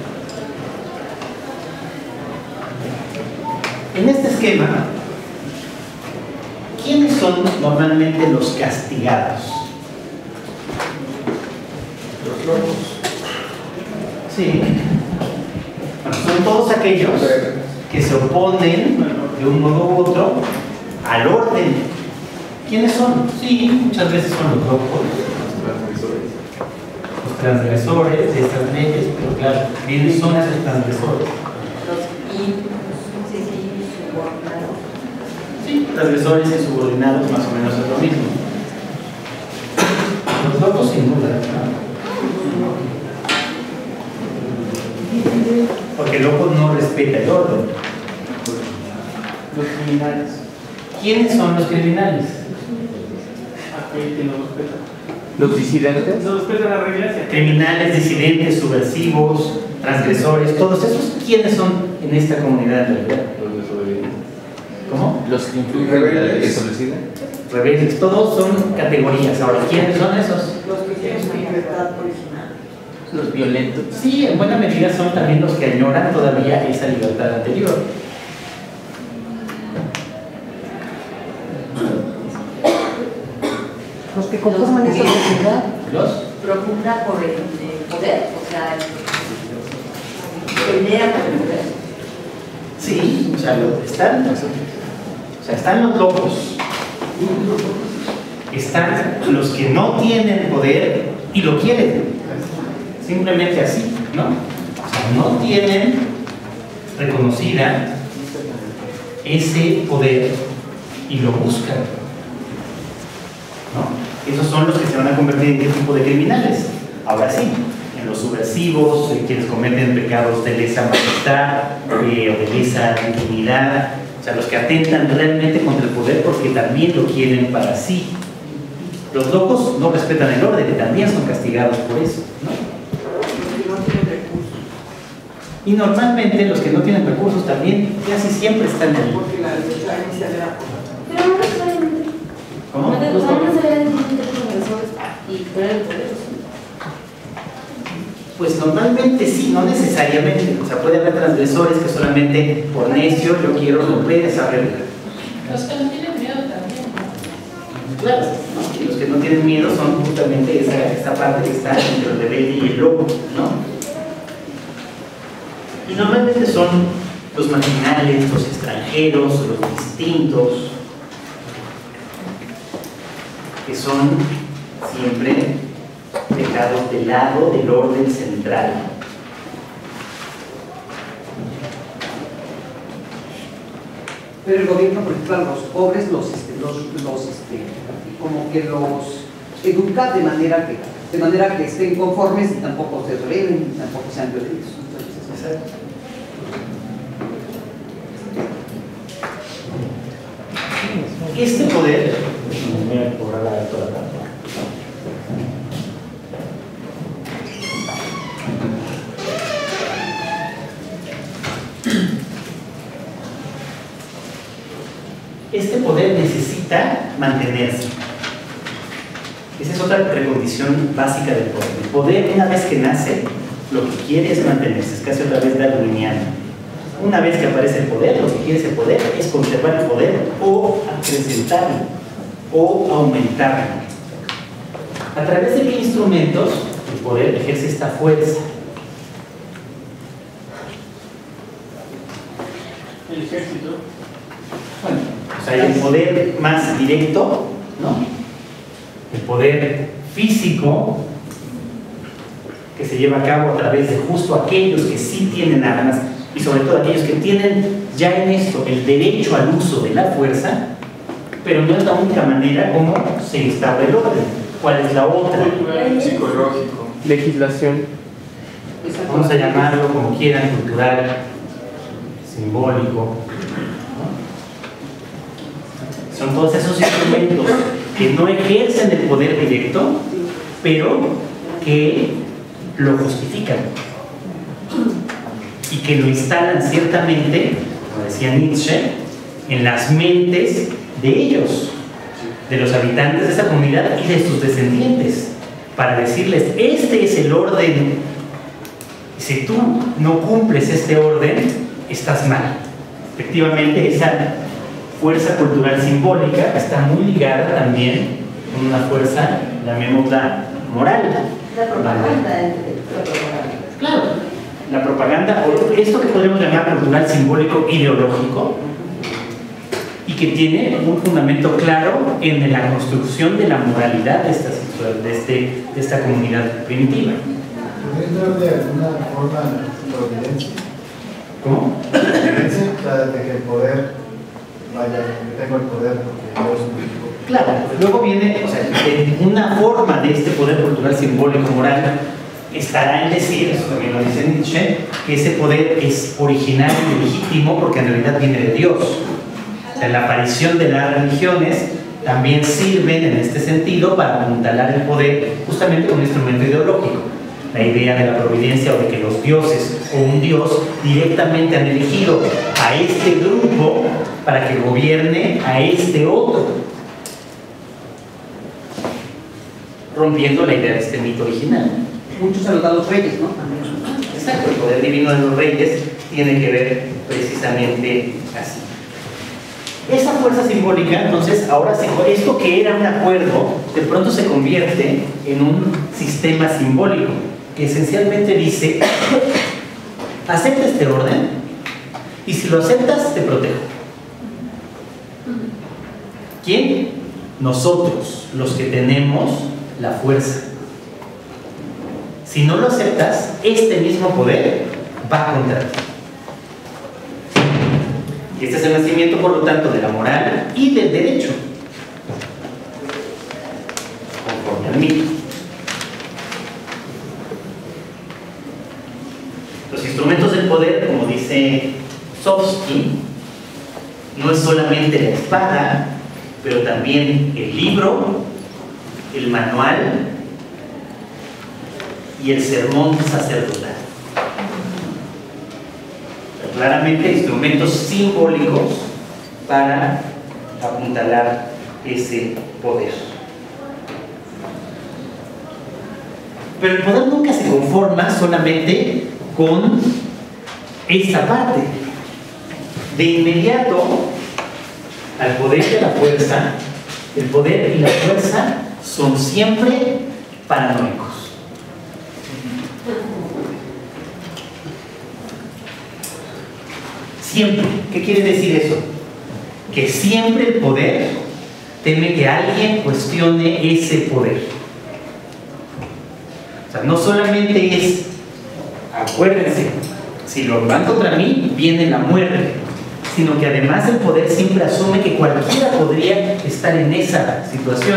[SPEAKER 1] En este esquema, ¿quiénes son normalmente los castigados?
[SPEAKER 4] Los locos.
[SPEAKER 1] Sí. Bueno, son todos aquellos que se oponen de un modo u otro al orden. ¿Quiénes son? Sí, muchas veces son los locos, los transgresores de estas leyes, pero claro, ¿quiénes son esos transgresores? Sí, transgresores y subordinados más o menos es lo mismo. Los locos sin duda, ¿no? Porque el loco no respeta el orden.
[SPEAKER 2] Los criminales.
[SPEAKER 1] ¿Quiénes son los criminales?
[SPEAKER 2] Aquel que no respeta.
[SPEAKER 14] ¿Los disidentes?
[SPEAKER 2] No respeta la regla.
[SPEAKER 1] Criminales, disidentes, subversivos, transgresores, todos esos, ¿quiénes son en esta comunidad en realidad?
[SPEAKER 10] Los desobedientes.
[SPEAKER 1] ¿Cómo?
[SPEAKER 14] Los que influyen en la desobediencia.
[SPEAKER 1] Rebeldes, todos son categorías. Ahora, ¿quiénes son esos?
[SPEAKER 13] Los que tienen su libertad original.
[SPEAKER 14] Los violentos.
[SPEAKER 1] Sí, en buena medida son también los que añoran todavía esa libertad anterior.
[SPEAKER 13] Los que conforman esa sociedad.
[SPEAKER 1] ¿Los?
[SPEAKER 6] Propugna por el, el poder, o sea, pelea por el poder.
[SPEAKER 1] Sí, o sea, lo- están, o sea, están los locos, están los que no tienen poder y lo quieren. simplemente así, ¿no? O sea, no tienen reconocida ese poder y lo buscan, ¿no? Esos son los que se van a convertir en qué tipo de criminales. Ahora sí, en los subversivos, en quienes cometen pecados de lesa majestad, eh, o de lesa dignidad, o sea, los que atentan realmente contra el poder porque también lo quieren para sí. Los locos no respetan el orden y también son castigados por eso, ¿no? Y normalmente los que no tienen recursos también casi siempre están ahí.
[SPEAKER 13] Porque la lucha inicial era
[SPEAKER 11] Pero no necesariamente.
[SPEAKER 1] ¿Cómo?
[SPEAKER 11] No necesariamente profesores y tener el poder.
[SPEAKER 1] Pues normalmente sí, no necesariamente. O sea, puede haber transgresores que solamente por necio yo quiero romper esa regla.
[SPEAKER 5] Los que no tienen miedo también.
[SPEAKER 1] Claro, ¿no? Y los que no tienen miedo son justamente esa, esta parte que está entre el rebelde y el lobo, ¿no? Y normalmente son los marginales, los extranjeros, los distintos, que son siempre dejados de lado del orden central.
[SPEAKER 13] Pero el gobierno, por ejemplo, a los pobres los, este, los, los este, como que los educa de manera que de manera que estén conformes y tampoco se rebelen y tampoco sean violentos. Entonces,
[SPEAKER 1] este poder, voy a cobrar la toda la este poder necesita mantenerse. Esa es otra precondición básica del poder. El poder, una vez que nace, lo que quiere es mantenerse, es casi otra vez darwiniano. Una vez que aparece el poder, lo que quiere ese poder es conservar el poder o acrecentarlo o aumentarlo. ¿A través de qué instrumentos el poder ejerce esta fuerza?
[SPEAKER 2] El ejército.
[SPEAKER 1] Bueno, o sea, el poder más directo, ¿no? El poder físico que se lleva a cabo a través de justo aquellos que sí tienen armas y sobre todo aquellos que tienen ya en esto el derecho al uso de la fuerza, pero no es la única manera como se instaura el orden. ¿Cuál es la otra?
[SPEAKER 7] Psicológico.
[SPEAKER 14] Legislación.
[SPEAKER 1] Vamos a llamarlo como quieran, cultural, simbólico, ¿no? Son todos esos instrumentos que no ejercen el poder directo, pero que lo justifican y que lo instalan ciertamente, como decía Nietzsche, en las mentes de ellos, de los habitantes de esa comunidad y de sus descendientes, para decirles, este es el orden, si tú no cumples este orden, estás mal. Efectivamente, esa fuerza cultural simbólica está muy ligada también con una fuerza, llamémosla, moral.
[SPEAKER 13] la propaganda. La propaganda.
[SPEAKER 1] Claro, la propaganda, o esto que podemos llamar cultural simbólico ideológico, y que tiene un fundamento claro en la construcción de la moralidad de esta, de este, de esta comunidad primitiva.
[SPEAKER 8] ¿Podría entrar de alguna forma providencia?
[SPEAKER 1] ¿Cómo?
[SPEAKER 8] Providencia, o sea, de que el poder, vaya, tengo el poder porque yo soy.
[SPEAKER 1] Claro, luego viene, o sea, en una forma de este poder cultural simbólico moral estará en decir, eso también lo dice Nietzsche, que ese poder es original y legítimo porque en realidad viene de Dios. O sea, la aparición de las religiones también sirven en este sentido para apuntalar el poder justamente como un instrumento ideológico. La idea de la providencia o de que los dioses o un dios directamente han elegido a este grupo para que gobierne a este otro, rompiendo la idea de este mito original.
[SPEAKER 13] Muchos han dado los reyes, ¿no?
[SPEAKER 1] Exacto, el poder divino de los reyes tiene que ver precisamente así. Esa fuerza simbólica, entonces, ahora sí, esto que era un acuerdo, de pronto se convierte en un sistema simbólico que esencialmente dice: acepta este orden y si lo aceptas, te protejo. ¿Quién? Nosotros, los que tenemos la fuerza. Si no lo aceptas, este mismo poder va contra ti. Y este es el nacimiento, por lo tanto, de la moral y del derecho, conforme al mito. Los instrumentos del poder, como dice Sofsky, no es solamente la espada, pero también el libro, el manual y el sermón sacerdotal. Claramente instrumentos simbólicos para apuntalar ese poder. Pero el poder nunca se conforma solamente con esta parte. De inmediato, al poder y a la fuerza, el poder y la fuerza son siempre paranoicos. Siempre. ¿Qué quiere decir eso? Que siempre el poder teme que alguien cuestione ese poder. O sea, no solamente es, acuérdense, si lo van contra mí, viene la muerte, sino que además el poder siempre asume que cualquiera podría estar en esa situación.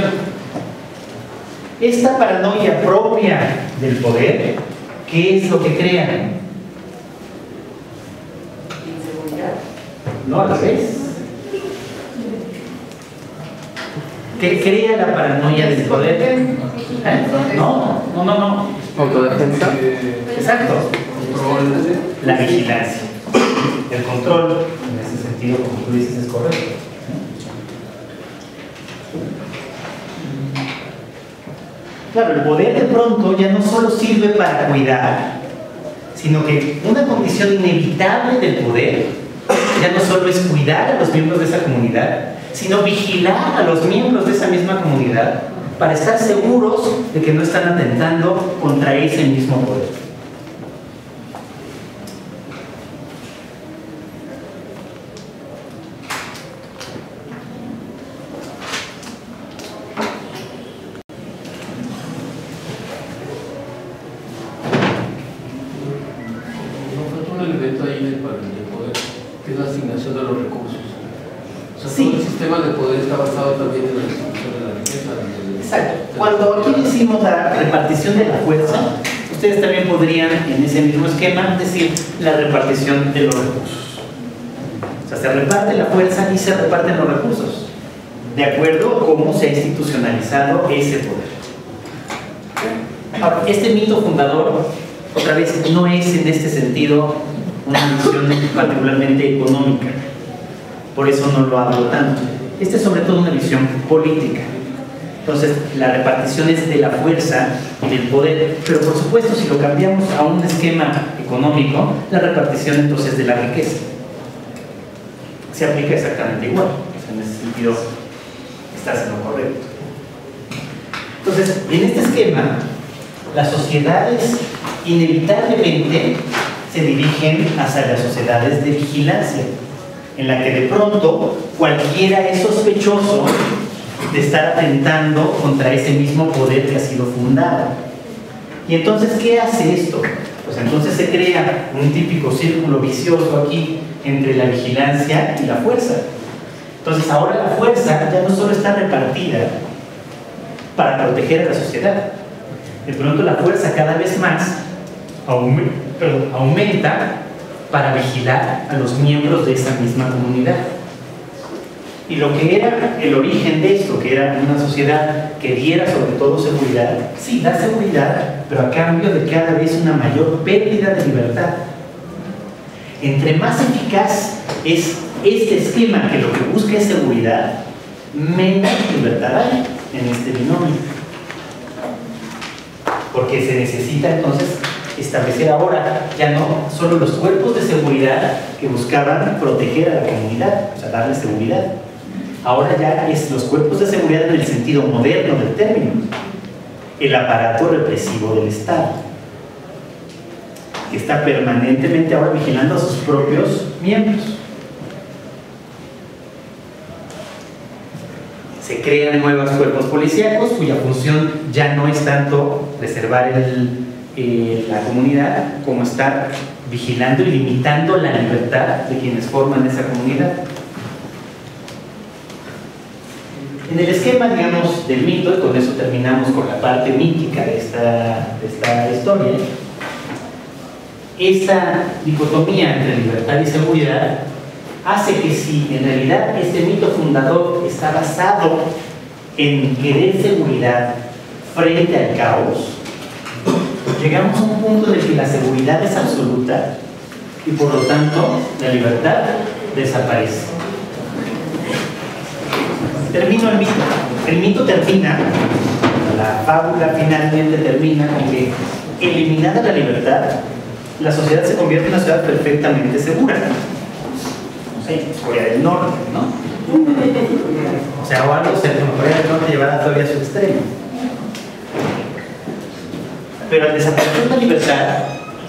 [SPEAKER 1] Esta paranoia propia del poder, ¿qué es lo que crea? No, a la vez. ¿Qué crea la paranoia del poder? ¿Eh? No, no, no, no.
[SPEAKER 14] ¿Autodefensa?
[SPEAKER 1] Exacto. La vigilancia. El control, en ese sentido, como tú dices, es correcto. Claro, el poder de pronto ya no solo sirve para cuidar, sino que una condición inevitable del poder ya no solo es cuidar a los miembros de esa comunidad, sino vigilar a los miembros de esa misma comunidad para estar seguros de que no están atentando contra ese mismo poder. De la fuerza, ustedes también podrían en ese mismo esquema decir la repartición de los recursos. O sea, se reparte la fuerza y se reparten los recursos de acuerdo a cómo se ha institucionalizado ese poder. Ahora, este mito fundador, otra vez, no es en este sentido una visión particularmente económica, por eso no lo hablo tanto. Esta es sobre todo una visión política. Entonces, la repartición es de la fuerza y del poder, pero por supuesto, si lo cambiamos a un esquema económico, la repartición entonces es de la riqueza. Se aplica exactamente igual. O sea, en ese sentido, estás en lo correcto. Entonces, en este esquema, las sociedades inevitablemente se dirigen hacia las sociedades de vigilancia, en la que de pronto cualquiera es sospechoso de estar atentando contra ese mismo poder que ha sido fundado. Y entonces, ¿qué hace esto? Pues entonces se crea un típico círculo vicioso aquí entre la vigilancia y la fuerza. Entonces ahora la fuerza ya no solo está repartida para proteger a la sociedad, de pronto la fuerza cada vez más aumenta, perdón, aumenta para vigilar a los miembros de esa misma comunidad. Y lo que era el origen de esto, que era una sociedad que diera sobre todo seguridad, sí, da seguridad, pero a cambio de cada vez una mayor pérdida de libertad. Entre más eficaz es este esquema que lo que busca es seguridad, menos libertad hay en este binomio. Porque se necesita entonces establecer ahora ya no solo los cuerpos de seguridad que buscaban proteger a la comunidad, o sea, darle seguridad. Ahora ya es los cuerpos de seguridad en el sentido moderno del término, el aparato represivo del Estado, que está permanentemente ahora vigilando a sus propios miembros. Se crean nuevos cuerpos policíacos cuya función ya no es tanto preservar el, eh, la comunidad como estar vigilando y limitando la libertad de quienes forman esa comunidad. En el esquema, digamos, del mito, y con eso terminamos con la parte mítica de esta, de esta historia, esta dicotomía entre libertad y seguridad hace que si en realidad este mito fundador está basado en querer seguridad frente al caos, llegamos a un punto en el que la seguridad es absoluta y por lo tanto la libertad desaparece. Termino el mito. El mito termina, la fábula finalmente termina con que, eliminada la libertad, la sociedad se convierte en una sociedad perfectamente segura. No sé, Corea del Norte, ¿no? O sea, o algo cerca de Corea del Norte llevada todavía a su extremo. Pero al desaparecer la libertad,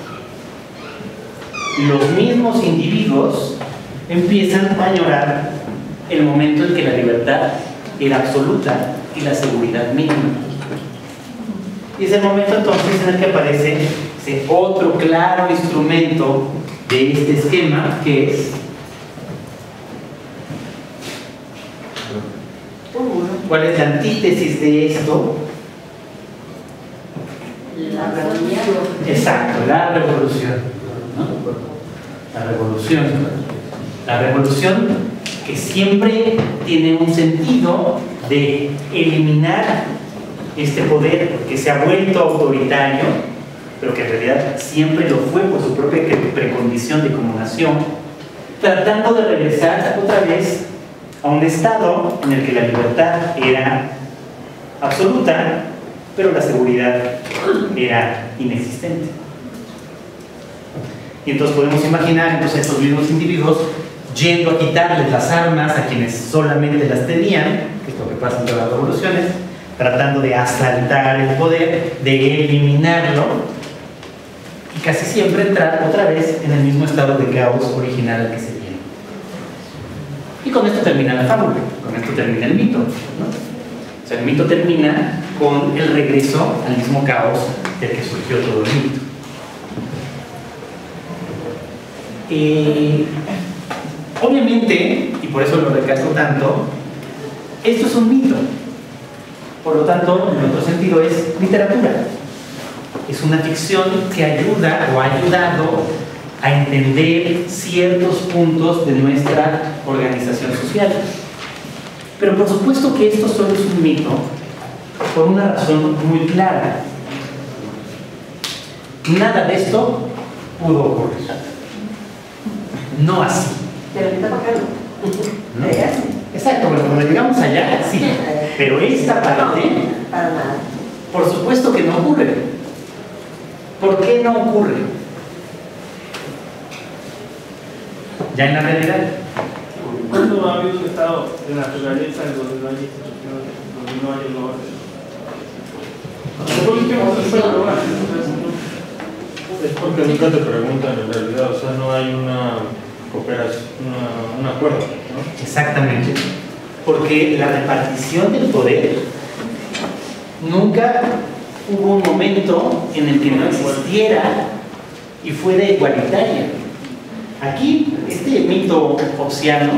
[SPEAKER 1] los mismos individuos empiezan a añorar el momento en que la libertad era absoluta y la seguridad mínima. Y es el momento entonces en el que aparece ese otro claro instrumento de este esquema, que es ¿cuál es la antítesis de esto?
[SPEAKER 6] La revolución.
[SPEAKER 1] Exacto, la revolución, ¿no? La revolución. La revolución que siempre tiene un sentido de eliminar este poder que se ha vuelto autoritario, pero que en realidad siempre lo fue por su propia precondición de como nación, tratando de regresar otra vez a un estado en el que la libertad era absoluta, pero la seguridad era inexistente. Y entonces podemos imaginar entonces estos mismos individuos yendo a quitarles las armas a quienes solamente las tenían, que es lo que pasa en todas las revoluciones, tratando de asaltar el poder, de eliminarlo, y casi siempre entrar otra vez en el mismo estado de caos original al que se viene. Y con esto termina la fábula, con esto termina el mito, ¿no? O sea, el mito termina con el regreso al mismo caos del que surgió todo el mito. Eh, obviamente, y por eso lo recalco tanto, esto es un mito. Por lo tanto, en otro sentido es literatura. Es una ficción que ayuda o ha ayudado a entender ciertos puntos de nuestra organización social. Pero por supuesto que esto solo es un mito por una razón muy clara. Nada de esto pudo ocurrir. No así.
[SPEAKER 6] Pero está bajando.
[SPEAKER 1] ¿No? Exacto, bueno, cuando llegamos allá, sí. Pero esta parte,
[SPEAKER 6] para nada.
[SPEAKER 1] Por supuesto que no ocurre. ¿Por qué no ocurre? Ya en la realidad.
[SPEAKER 2] ¿Cuándo ha habido un estado de naturaleza en donde no hay instituciones, donde no hay un orden?
[SPEAKER 15] Es porque nunca te preguntan en realidad, o sea, no hay una cooperación, una, un acuerdo, ¿no?
[SPEAKER 1] Exactamente. Porque la repartición del poder, nunca hubo un momento en el que no existiera y fuera igualitaria. Aquí, este mito hobbesiano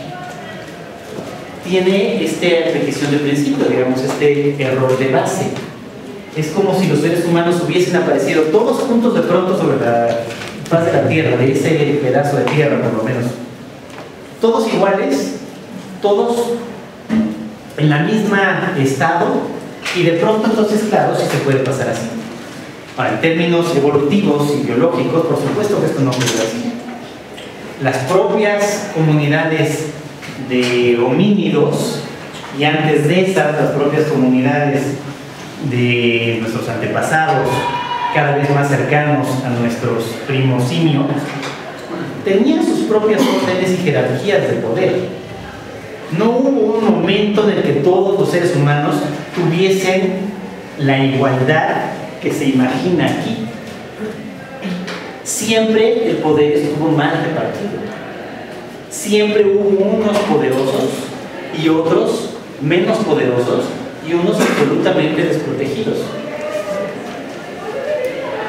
[SPEAKER 1] tiene esta repetición de principio, digamos, este error de base. Es como si los seres humanos hubiesen aparecido todos juntos de pronto sobre la faz de la tierra, de ese pedazo de tierra por lo menos. Todos iguales, todos en la misma estado, y de pronto entonces, claro, sí se puede pasar así. Ahora, en términos evolutivos y biológicos, por supuesto que esto no ocurre así. Las propias comunidades de homínidos, y antes de esas, las propias comunidades de nuestros antepasados, cada vez más cercanos a nuestros primos simios, tenían sus propias órdenes y jerarquías de poder. No hubo un momento en el que todos los seres humanos tuviesen la igualdad que se imagina aquí. Siempre el poder estuvo mal repartido. Siempre hubo unos poderosos y otros menos poderosos y unos absolutamente desprotegidos.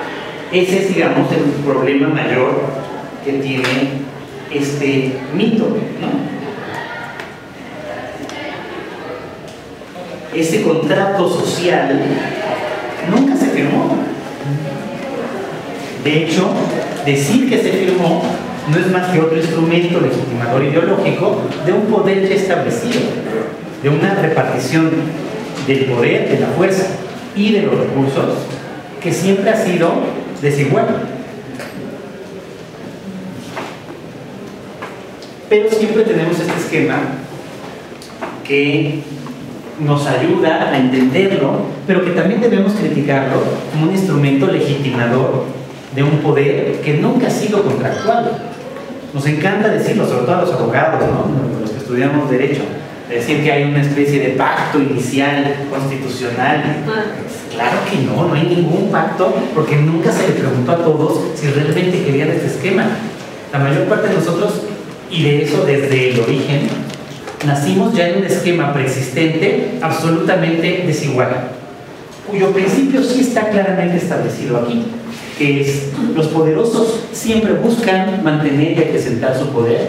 [SPEAKER 1] Ese es, digamos, el problema mayor que tiene este mito, ¿no? Ese contrato social nunca se firmó. De hecho, decir que se firmó no es más que otro instrumento legitimador ideológico de un poder ya establecido, de una repartición del poder, de la fuerza y de los recursos que siempre ha sido desigual. Pero siempre tenemos este esquema que nos ayuda a entenderlo, pero que también debemos criticarlo como un instrumento legitimador de un poder que nunca ha sido contractual. Nos encanta decirlo, sobre todo a los abogados, ¿no? Los que estudiamos Derecho, decir que hay una especie de pacto inicial constitucional. Claro que no, no hay ningún pacto, porque nunca se le preguntó a todos si realmente querían este esquema. La mayor parte de nosotros, y de eso desde el origen, nacimos ya en un esquema preexistente absolutamente desigual, cuyo principio sí está claramente establecido aquí, que es: los poderosos siempre buscan mantener y acrecentar su poder,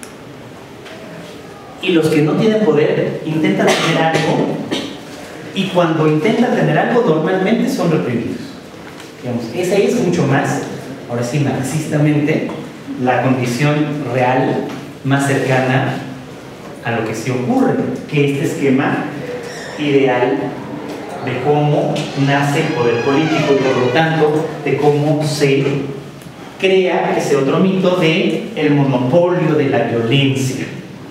[SPEAKER 1] y los que no tienen poder intentan tener algo, y cuando intentan tener algo normalmente son reprimidos. Digamos, esa es mucho más, ahora sí, marxistamente, la condición real más cercana a lo que sí ocurre, que este esquema ideal de cómo nace el poder político y por lo tanto de cómo se crea ese otro mito de el monopolio de la violencia.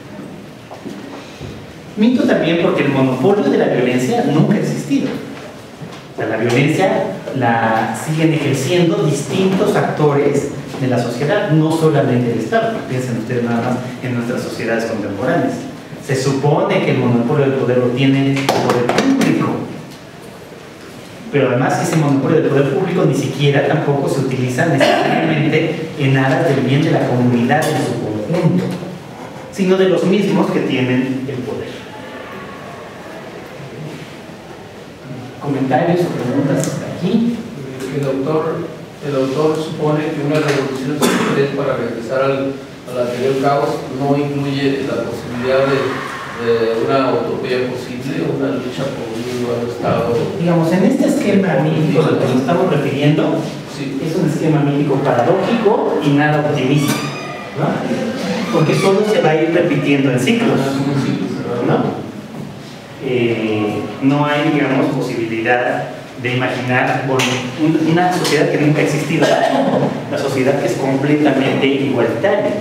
[SPEAKER 1] Mito también porque el monopolio de la violencia nunca ha existido. O sea, la violencia la siguen ejerciendo distintos actores de la sociedad, no solamente el Estado. Piensen ustedes nada más en nuestras sociedades contemporáneas. Se supone que el monopolio del poder lo tiene el poder público, pero además ese monopolio del poder público ni siquiera tampoco se utiliza necesariamente en aras del bien de la comunidad en su conjunto, sino de los mismos que tienen el poder. ¿Comentarios o preguntas hasta aquí?
[SPEAKER 12] El autor, el autor supone que una revolución social para regresar al, al anterior caos no incluye la posibilidad de, de una utopía posible, una lucha por un nuevo Estado.
[SPEAKER 1] Digamos, en este esquema mítico al que nos estamos refiriendo, sí, es un esquema mítico paradójico y nada optimista, ¿no? Porque solo se va a ir repitiendo en ciclos, ¿no? Eh, no hay, digamos, posibilidad de imaginar una sociedad que nunca ha existido, la sociedad que es completamente igualitaria.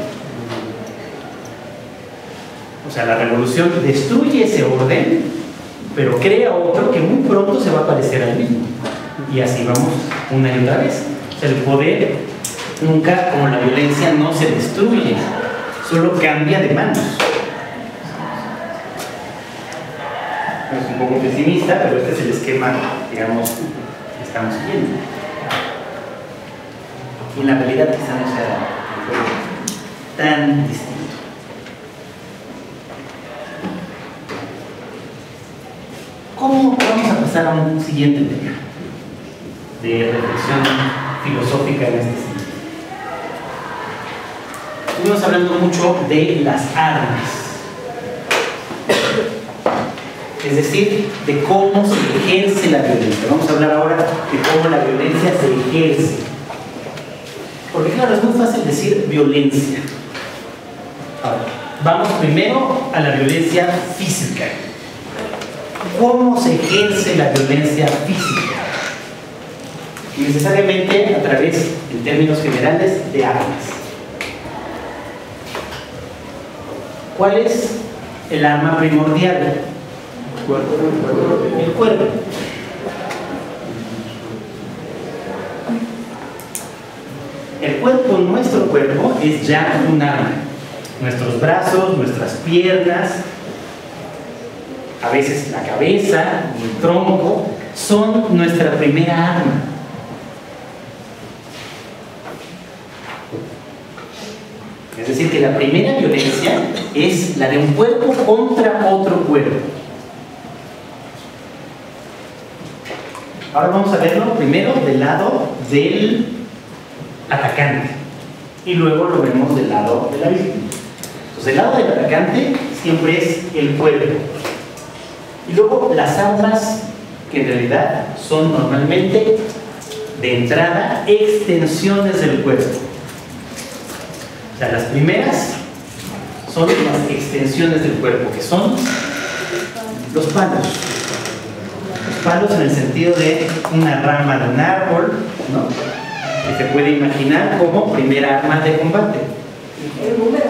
[SPEAKER 1] O sea, la revolución destruye ese orden, pero crea otro que muy pronto se va a parecer al mismo. Y así vamos una y otra vez. O sea, el poder nunca, como la violencia, no se destruye, solo cambia de manos. Es un poco pesimista, pero este es el esquema, digamos, que estamos siguiendo. Y en la realidad quizá no sea tan distinto. ¿Cómo vamos a pasar a un siguiente tema de reflexión filosófica en este sentido? Estuvimos hablando mucho de las armas, es decir, de cómo se ejerce la violencia. Vamos a hablar ahora de cómo la violencia se ejerce. Porque claro, es muy fácil decir violencia. Ahora, vamos primero a la violencia física. ¿Cómo se ejerce la violencia física? Necesariamente a través, en términos generales, de armas. ¿Cuál es el arma primordial? El cuerpo. El cuerpo, nuestro cuerpo, es ya un arma. Nuestros brazos, nuestras piernas, a veces la cabeza, el tronco, son nuestra primera arma. Es decir, que la primera violencia es la de un cuerpo contra otro cuerpo. Ahora vamos a verlo primero del lado del atacante. Y luego lo vemos del lado de la víctima. Entonces, el lado del atacante siempre es el cuerpo. Y luego las armas, que en realidad son normalmente de entrada extensiones del cuerpo. O sea, las primeras son las extensiones del cuerpo, que son los palos. Los palos en el sentido de una rama de un árbol, ¿no? Que se puede imaginar como primera arma de combate.
[SPEAKER 5] El número.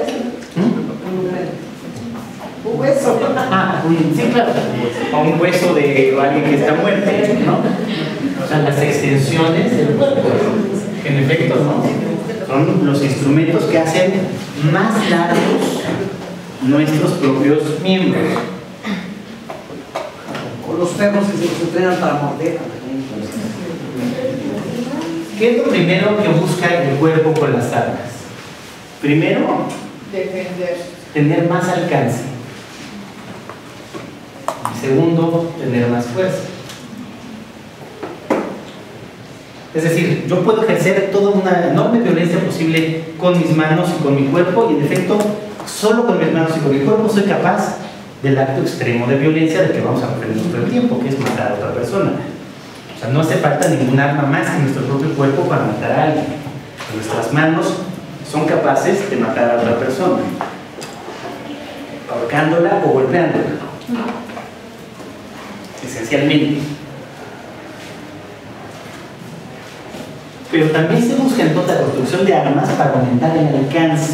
[SPEAKER 5] Un hueso.
[SPEAKER 1] Ah, un, sí, claro. O un hueso de alguien que está muerto, ¿no? O sea, las extensiones del cuerpo. En efecto, ¿no? Son los instrumentos que hacen más largos nuestros propios miembros.
[SPEAKER 13] O los perros que se entrenan para morder.
[SPEAKER 1] ¿Qué es lo primero que busca el cuerpo con las armas? Primero,
[SPEAKER 5] Defender.
[SPEAKER 1] tener más alcance. Segundo, tener más fuerza. Es decir, yo puedo ejercer toda una enorme violencia posible con mis manos y con mi cuerpo, y en efecto, solo con mis manos y con mi cuerpo soy capaz del acto extremo de violencia del que vamos a referirnos todo el tiempo, que es matar a otra persona. O sea, no hace falta ningún arma más que nuestro propio cuerpo para matar a alguien. Nuestras manos son capaces de matar a otra persona, ahorcándola o golpeándola, esencialmente. Pero también se busca entonces la construcción de armas para aumentar el alcance.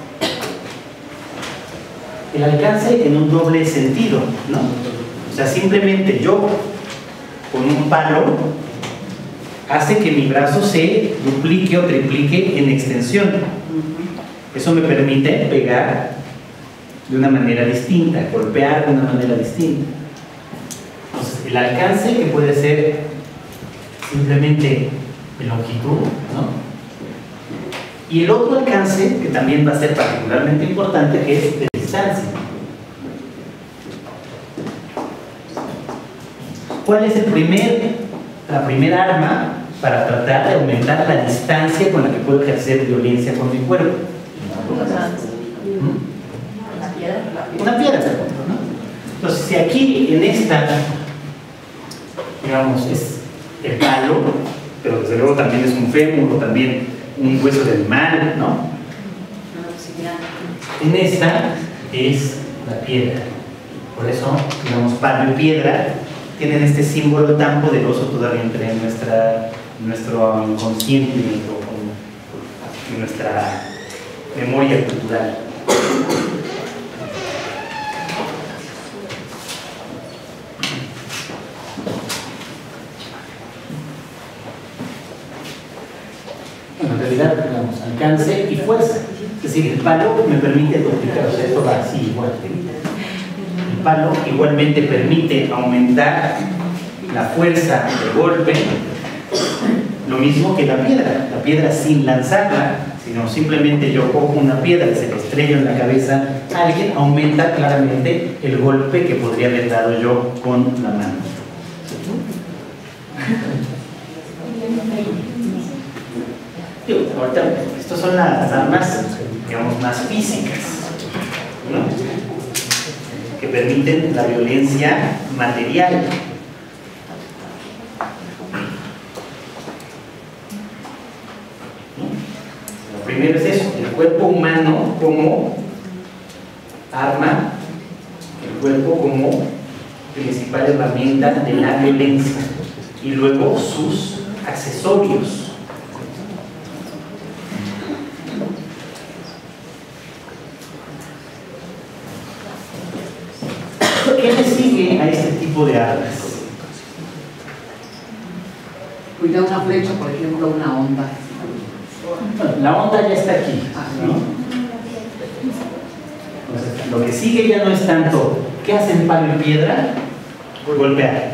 [SPEAKER 1] El alcance en un doble sentido, ¿no? O sea, simplemente yo con un palo hace que mi brazo se duplique o triplique en extensión. Eso me permite pegar de una manera distinta, golpear de una manera distinta. Entonces, el alcance, que puede ser simplemente de longitud, ¿no? Y el otro alcance, que también va a ser particularmente importante, que es de distancia. ¿Cuál es el primer, la primera arma para tratar de aumentar la distancia con la que puedo ejercer violencia con mi cuerpo?
[SPEAKER 6] Una piedra.
[SPEAKER 1] Una piedra, ¿no? Entonces, si aquí en esta, digamos, es el palo, pero desde luego también es un fémur o también un hueso de animal, ¿no? En esta es la piedra. Por eso, digamos, palo y piedra tienen este símbolo tan poderoso todavía entre nuestra, nuestro inconsciente y nuestra memoria cultural. Bueno, en realidad, digamos, alcance y fuerza. Es decir, el palo me permite duplicar, o sea, esto va así igual. El palo igualmente permite aumentar la fuerza de golpe, lo mismo que la piedra. La piedra sin lanzarla, sino simplemente yo cojo una piedra y se le estrello en la cabeza a alguien, aumenta claramente el golpe que podría haber dado yo con la mano. Digo, ahorita, estas son las armas, digamos, más físicas, ¿no? Que permiten la violencia material. Lo primero es eso, el cuerpo humano como arma, el cuerpo como principal herramienta de la violencia, y luego sus accesorios. ¿Qué le sigue a este tipo de armas?
[SPEAKER 13] Cuidado, una flecha, por ejemplo, una onda.
[SPEAKER 1] Bueno, la onda ya está aquí, ¿no? Entonces, lo que sigue ya no es tanto ¿qué hacen palo y piedra? Golpear.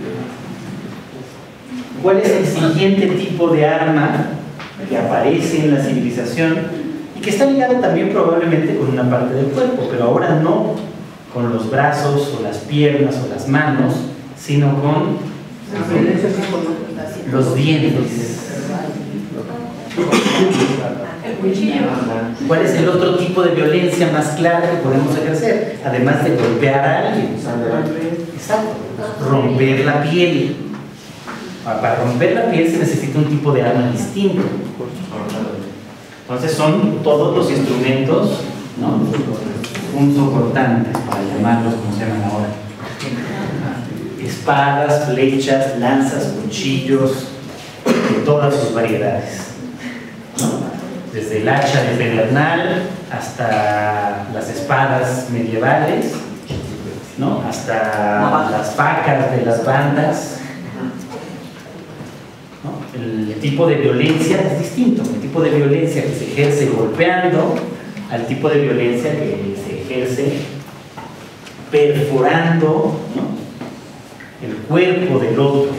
[SPEAKER 1] ¿Cuál es el siguiente tipo de arma que aparece en la civilización y que está ligado también probablemente con una parte del cuerpo, pero ahora no con los brazos o las piernas o las manos, sino con los dientes?
[SPEAKER 5] El cuchillo.
[SPEAKER 1] ¿Cuál es el otro tipo de violencia más clara que podemos ejercer? Además de golpear a alguien. Exacto. Romper la piel. Para romper la piel se necesita un tipo de arma distinto. Entonces son todos los instrumentos, ¿no? Punzocortantes, para llamarlos como se llaman ahora. Espadas, flechas, lanzas, cuchillos, de todas sus variedades, ¿no? Desde el hacha de pedernal hasta las espadas medievales, ¿no? Hasta las facas de las bandas, ¿no? El tipo de violencia es distinto. El tipo de violencia que se ejerce golpeando al tipo de violencia que se ejerce perforando, ¿no? El cuerpo del otro.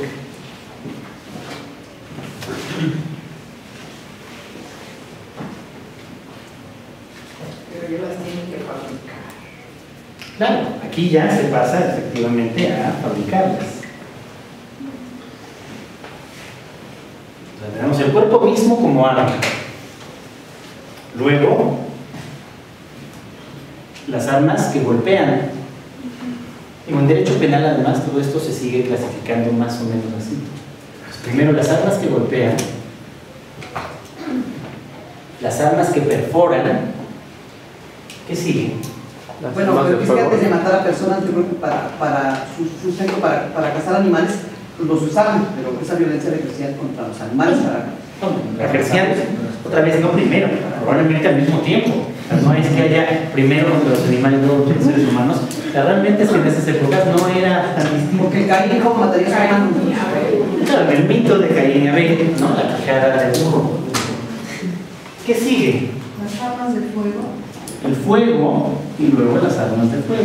[SPEAKER 5] Pero yo las tengo que fabricar.
[SPEAKER 1] Claro, aquí ya se pasa efectivamente a fabricarlas. Entonces, tenemos el cuerpo mismo como arma. Luego, las armas que golpean. En derecho penal, además, todo esto se sigue clasificando más o menos así. Pues primero, las armas que golpean, las armas que perforan. ¿Qué sigue?
[SPEAKER 13] Las bueno, pero es que antes de matar a personas, yo creo que para, para su sustento, para, para cazar animales, los usaban, pero esa violencia la ejercían contra los animales. Para,
[SPEAKER 1] la ejercían, otra vez, no primero, probablemente al mismo tiempo. No es que haya primero contra los animales, luego contra los seres humanos. La realmente es que en esas épocas no era tan distinto.
[SPEAKER 13] Porque Caín, ¿cómo mataría a su hermano?
[SPEAKER 1] Claro, el mito de Caín y Abel, ¿no? La quijada del burro. ¿Qué sigue?
[SPEAKER 5] Las armas de fuego.
[SPEAKER 1] El fuego y luego las armas de fuego.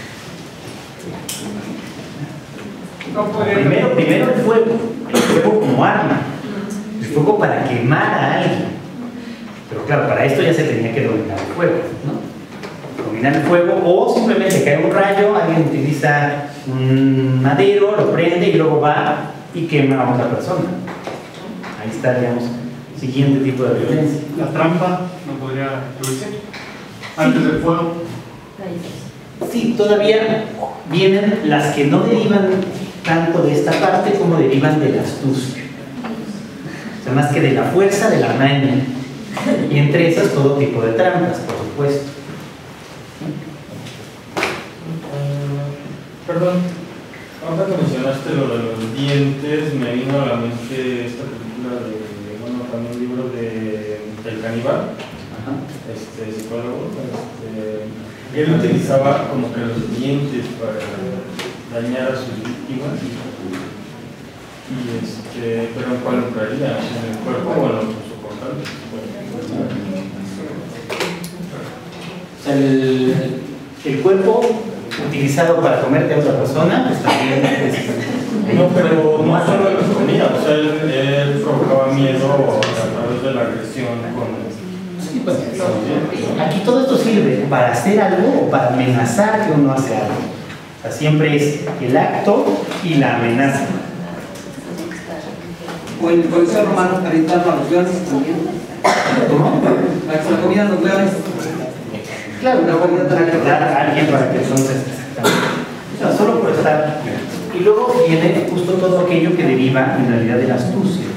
[SPEAKER 5] No puede...
[SPEAKER 1] Primero, primero el fuego, el fuego como arma. El fuego para quemar a alguien. Pero claro, para esto ya se tenía que dominar el fuego, ¿no? Dominar el fuego, o simplemente cae un rayo, alguien utiliza un madero, lo prende y luego va y quema a otra persona. Ahí está, digamos, el siguiente tipo de violencia.
[SPEAKER 16] ¿La trampa no podría incluirse antes del fuego?
[SPEAKER 1] Sí, todavía vienen las que no derivan tanto de esta parte como derivan de la astucia. O sea, más que de la fuerza, de la maña. Y entre esas todo tipo de trampas, por supuesto.
[SPEAKER 15] Perdón, ahora que mencionaste lo de los dientes, me vino a la mente esta película de, bueno, también un libro de, del caníbal, este psicólogo, este, él utilizaba como que los dientes para dañar a sus víctimas, y este, pero ¿en cuál entraría? ¿En el cuerpo o en los soportantes?
[SPEAKER 1] El, el cuerpo utilizado para comerte a otra persona, pues también es...
[SPEAKER 15] No, pero no solo los comía, o sea, él, él provocaba miedo a través de la agresión con...
[SPEAKER 1] Sí, pues, aquí todo esto sirve para hacer algo o para amenazar que uno hace algo. O sea, siempre es el acto y la amenaza.
[SPEAKER 13] O en el Coliseo Romano calentaron a los leones también.
[SPEAKER 1] ¿Cómo?
[SPEAKER 13] Para que se la comieran los leones.
[SPEAKER 1] Claro, una comida para ayudar a alguien para que entonces... O sea, solo por estar... Y luego viene justo todo aquello que deriva en realidad de la astucia.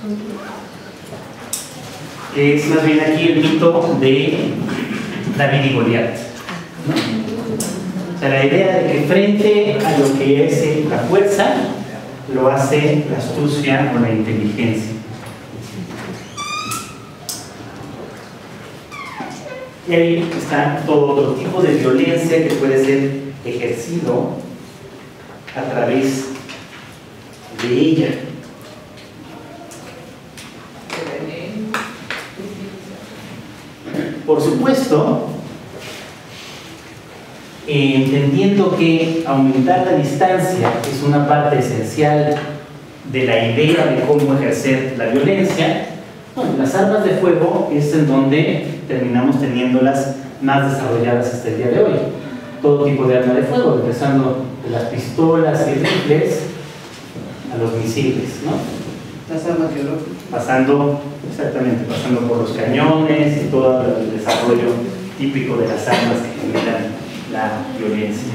[SPEAKER 1] Que es más bien aquí el mito de David y Goliat, ¿no? O sea, la idea de que frente a lo que es la fuerza, lo hace la astucia o la inteligencia. Y ahí está todo otro tipo de violencia que puede ser ejercido a través de ella. Por supuesto, eh, entendiendo que aumentar la distancia es una parte esencial de la idea de cómo ejercer la violencia, bueno, las armas de fuego es en donde terminamos teniéndolas más desarrolladas hasta el día de hoy. Todo tipo de arma de fuego, empezando de las pistolas y rifles a los misiles, ¿no?
[SPEAKER 13] Las armas biológicas.
[SPEAKER 1] Pasando, exactamente, pasando por los cañones y todo el desarrollo típico de las armas que generan la violencia.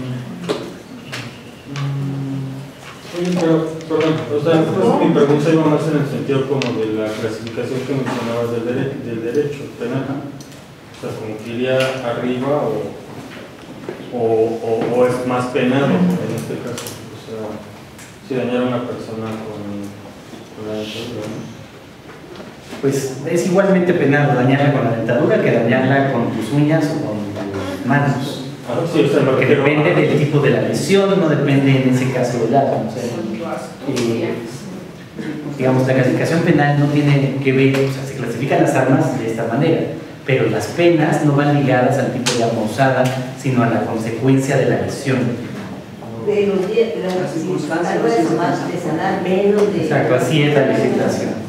[SPEAKER 15] Oye, pero, perdón, o sea, pues, mi pregunta iba más en el sentido como de la clasificación que mencionabas del, dere del derecho penal. O sea, como que iría arriba o, o, o, o es más penado en este caso. O sea, si dañar a una persona con, con la dentadura, ¿no?
[SPEAKER 1] Pues es igualmente penado dañarla con la dentadura que dañarla con tus uñas o con tus manos.
[SPEAKER 15] Ah, sí, o sea,
[SPEAKER 1] porque depende del tipo de la lesión, no depende en ese caso del arma. O sea, eh, digamos, la clasificación penal no tiene que ver, o sea, se clasifican las armas de esta manera, pero las penas no van ligadas al tipo de arma usada, sino a la consecuencia de la lesión.
[SPEAKER 6] De los días, de las circunstancias, algo es más artesanal, menos de...
[SPEAKER 1] Exacto, así es la legislación.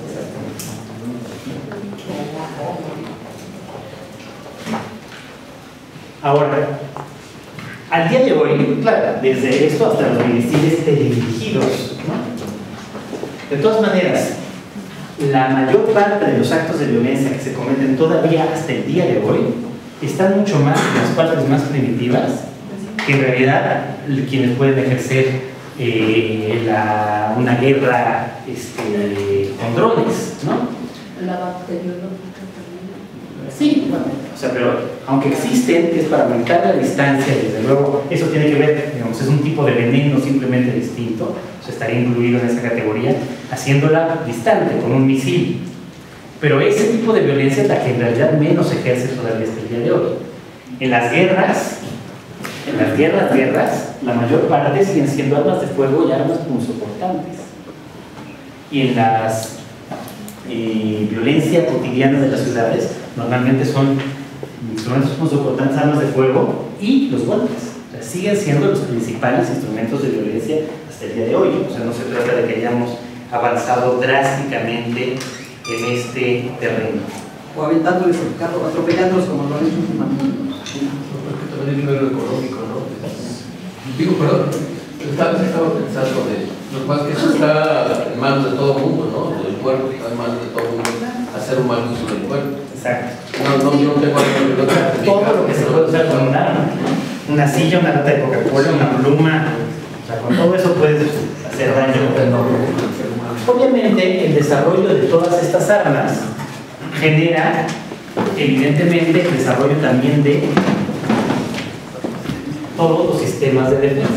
[SPEAKER 1] Ahora, al día de hoy, claro, desde esto hasta los misiles teledirigidos, ¿no? De todas maneras, la mayor parte de los actos de violencia que se cometen todavía hasta el día de hoy están mucho más en las partes más primitivas que en realidad quienes pueden ejercer eh, la, una guerra este, con drones, ¿no?
[SPEAKER 11] La bacteriológica también.
[SPEAKER 1] Sí, bueno, o sea, pero aunque existen, es para aumentar la distancia, desde luego, eso tiene que ver, digamos, es un tipo de veneno simplemente distinto, o sea, estaría incluido en esa categoría, haciéndola distante, con un misil. Pero ese tipo de violencia es la que en realidad menos se ejerce todavía hasta el día de hoy. En las guerras, en las guerras, guerras, la mayor parte siguen siendo armas de fuego y armas punzocortantes. Y en las eh, violencia cotidiana de las ciudades, normalmente son instrumentos punzocortantes, armas de fuego y los golpes. O sea, siguen siendo los principales instrumentos de violencia hasta el día de hoy. O sea, no se trata de que hayamos avanzado drásticamente en este terreno.
[SPEAKER 13] O aventándoles el carro, atropellándolos como lo han hecho últimamente.
[SPEAKER 12] Porque también hay dinero económico, ¿no? Digo, perdón, estaba, estaba pensando de lo cual que eso está en manos de todo el mundo, ¿no? El cuerpo está en manos de todo el mundo, hacer un mal uso del cuerpo.
[SPEAKER 1] Exacto.
[SPEAKER 12] No, no, yo no tengo algo que
[SPEAKER 1] todo lo que se puede usar con un arma, una silla, una lata de Coca-Cola, una pluma, o sea, con todo eso puedes hacer daño. Obviamente, el desarrollo de todas estas armas genera, evidentemente, el desarrollo también de todos los sistemas de defensa,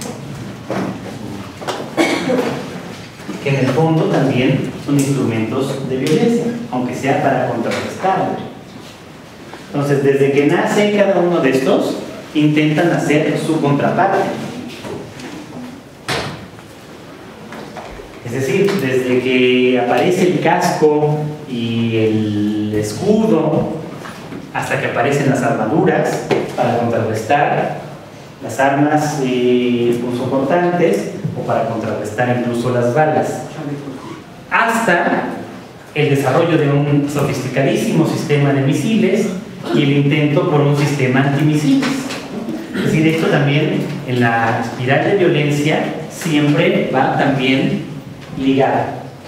[SPEAKER 1] que en el fondo también son instrumentos de violencia, aunque sea para contrarrestarlo. Entonces, desde que nace cada uno de estos, intentan hacer su contraparte. Es decir, desde que aparece el casco y el escudo, hasta que aparecen las armaduras para contrarrestar las armas eh, punzocortantes o para contrarrestar incluso las balas, hasta el desarrollo de un sofisticadísimo sistema de misiles y el intento por un sistema antimisiles. Es decir, esto también en la espiral de violencia siempre va también ligado.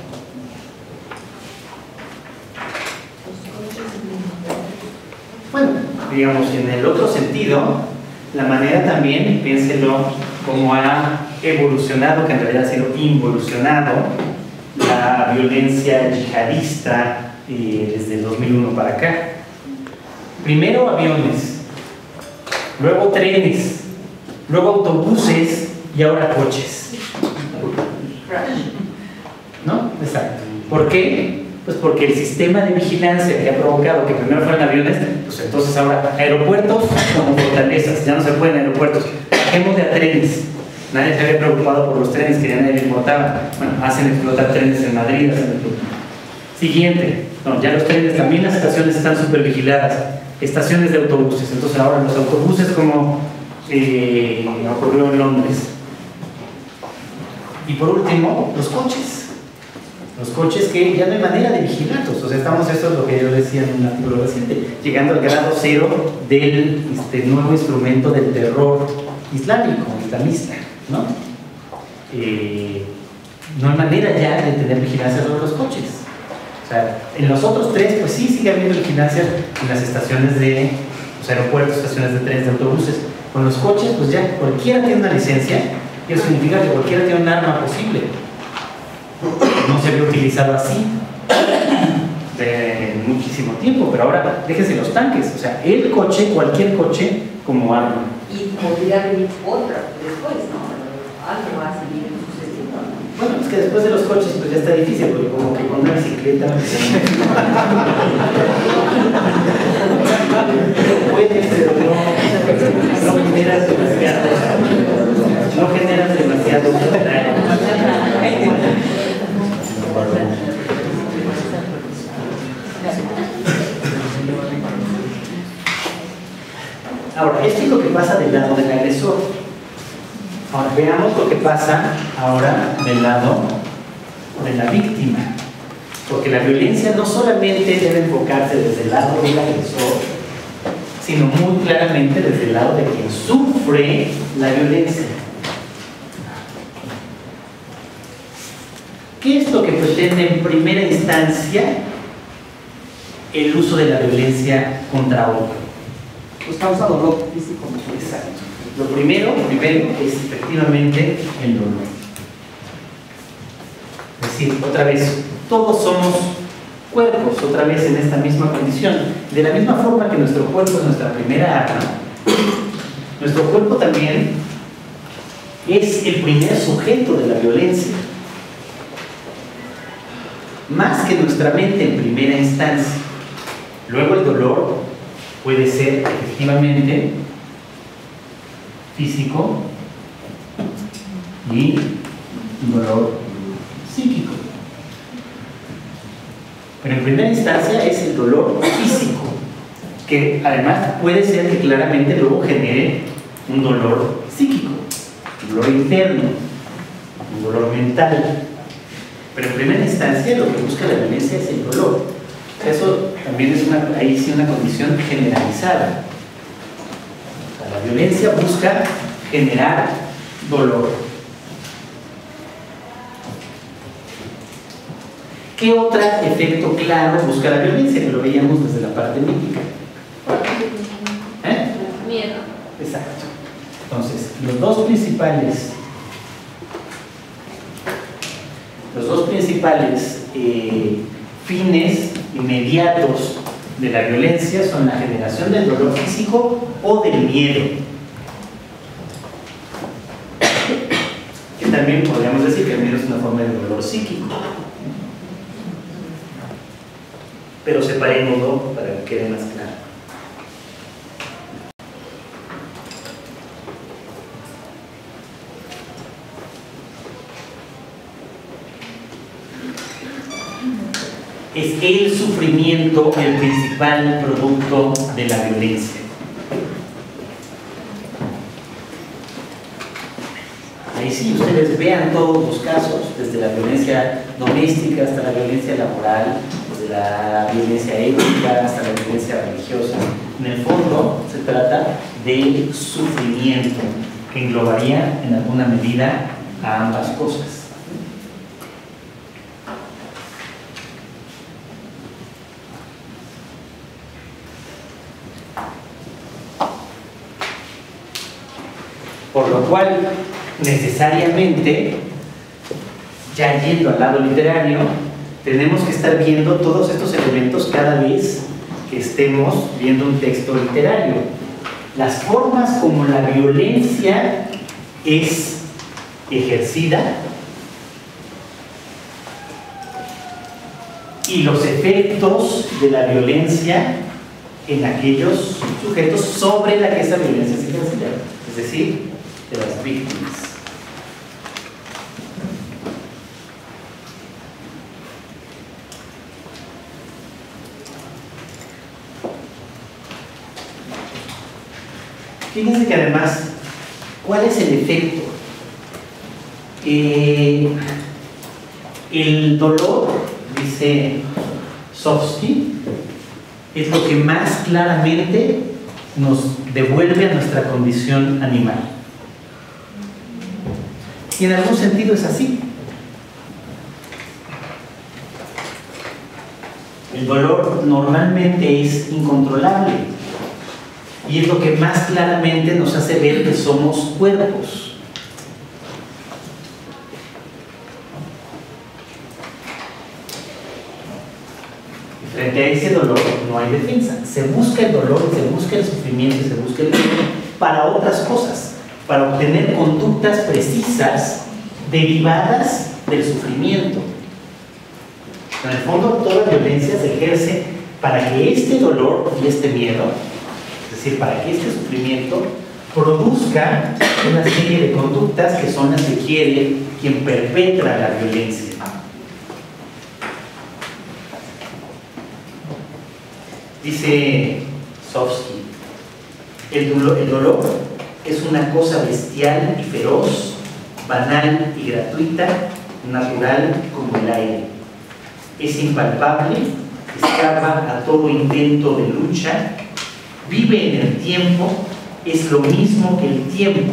[SPEAKER 1] Bueno, digamos, en el otro sentido, la manera también, piénselo, como ha evolucionado, que en realidad ha sido involucionado, la violencia yihadista eh, desde el dos mil uno para acá. Primero aviones, luego trenes, luego autobuses y ahora coches. ¿No? Exacto. ¿Por qué? Pues porque el sistema de vigilancia que ha provocado que primero fueran aviones, pues entonces ahora aeropuertos como fortalezas, ya no se pueden aeropuertos, bajemos de a trenes. Nadie se había preocupado por los trenes que ya nadie le importaba. Bueno, hacen explotar trenes en Madrid, hacen explotar. Siguiente, no, ya los trenes, también las estaciones están súper vigiladas. Estaciones de autobuses, entonces ahora los autobuses como eh, ocurrió en Londres. Y por último, los coches. Los coches que ya no hay manera de vigilarlos. O sea, estamos, esto es lo que yo decía en un artículo reciente, llegando al grado cero del este, nuevo instrumento del terror islámico, islamista, ¿no? Eh, no hay manera ya de tener vigilancia sobre los coches. O sea, en los otros tres, pues sí sigue habiendo vigilancia en las estaciones de los aeropuertos, estaciones de trenes, de autobuses. Con los coches, pues ya cualquiera tiene una licencia, y eso significa que cualquiera tiene un arma posible. No se había utilizado así de muchísimo tiempo, pero ahora déjense los tanques, o sea, el coche, cualquier coche como arma.
[SPEAKER 6] Y podría venir otra después, ¿no? Algo va a seguir sucediendo, ¿no?
[SPEAKER 1] Bueno, es que después de los coches pues ya está difícil, porque como que con una bicicleta puedes, pero no, no generas demasiado, no generas demasiado daño. Ahora, esto es lo que pasa del lado del agresor. Ahora, veamos lo que pasa ahora del lado de la víctima. Porque la violencia no solamente debe enfocarse desde el lado del agresor, sino muy claramente desde el lado de quien sufre la violencia. ¿Qué es lo que pretende en primera instancia el uso de la violencia contra otro?
[SPEAKER 13] Pues causa dolor físico.
[SPEAKER 1] Exacto. Lo primero, lo primero es efectivamente el dolor. Es decir, otra vez, todos somos cuerpos, otra vez en esta misma condición. De la misma forma que nuestro cuerpo es nuestra primera arma, nuestro cuerpo también es el primer sujeto de la violencia. Más que nuestra mente en primera instancia. Luego el dolor puede ser efectivamente físico y dolor psíquico. Pero en primera instancia es el dolor físico, que además puede ser que claramente luego genere un dolor psíquico, un dolor interno, un dolor mental. Pero en primera instancia lo que busca la violencia es el dolor. Eso también es una, ahí sí una condición generalizada. O sea, la violencia busca generar dolor. ¿Qué otro efecto claro busca la violencia? Que lo veíamos desde la parte mítica. ¿Eh?
[SPEAKER 11] Miedo.
[SPEAKER 1] Exacto. Entonces, los dos principales los dos principales eh, fines inmediatos de la violencia son la generación del dolor físico o del miedo. Que también podríamos decir que el miedo es una forma de dolor psíquico. Pero separémoslo para que quede más claro. Es el sufrimiento el principal producto de la violencia. Ahí sí, ustedes vean todos los casos, desde la violencia doméstica hasta la violencia laboral, desde la violencia étnica hasta la violencia religiosa. En el fondo se trata de sufrimiento que englobaría en alguna medida a ambas cosas. Por lo cual, necesariamente, ya yendo al lado literario, tenemos que estar viendo todos estos elementos cada vez que estemos viendo un texto literario. Las formas como la violencia es ejercida y los efectos de la violencia en aquellos sujetos sobre la que esa violencia es ejercida, es decir, de las víctimas. Fíjense que además, ¿cuál es el efecto? Eh, el dolor, dice Sofsky, es lo que más claramente nos devuelve a nuestra condición animal. Y en algún sentido es así. El dolor normalmente es incontrolable y es lo que más claramente nos hace ver que somos cuerpos. Y frente a ese dolor no hay defensa. Se busca el dolor, se busca el sufrimiento, se busca el dolor para otras cosas, para obtener conductas precisas derivadas del sufrimiento. En el fondo, toda violencia se ejerce para que este dolor y este miedo, es decir, para que este sufrimiento produzca una serie de conductas que son las que quiere quien perpetra la violencia. Dice Sofsky, el dolor, el dolor es una cosa bestial y feroz, banal y gratuita, natural como el aire. Es impalpable, escapa a todo intento de lucha, vive en el tiempo, es lo mismo que el tiempo.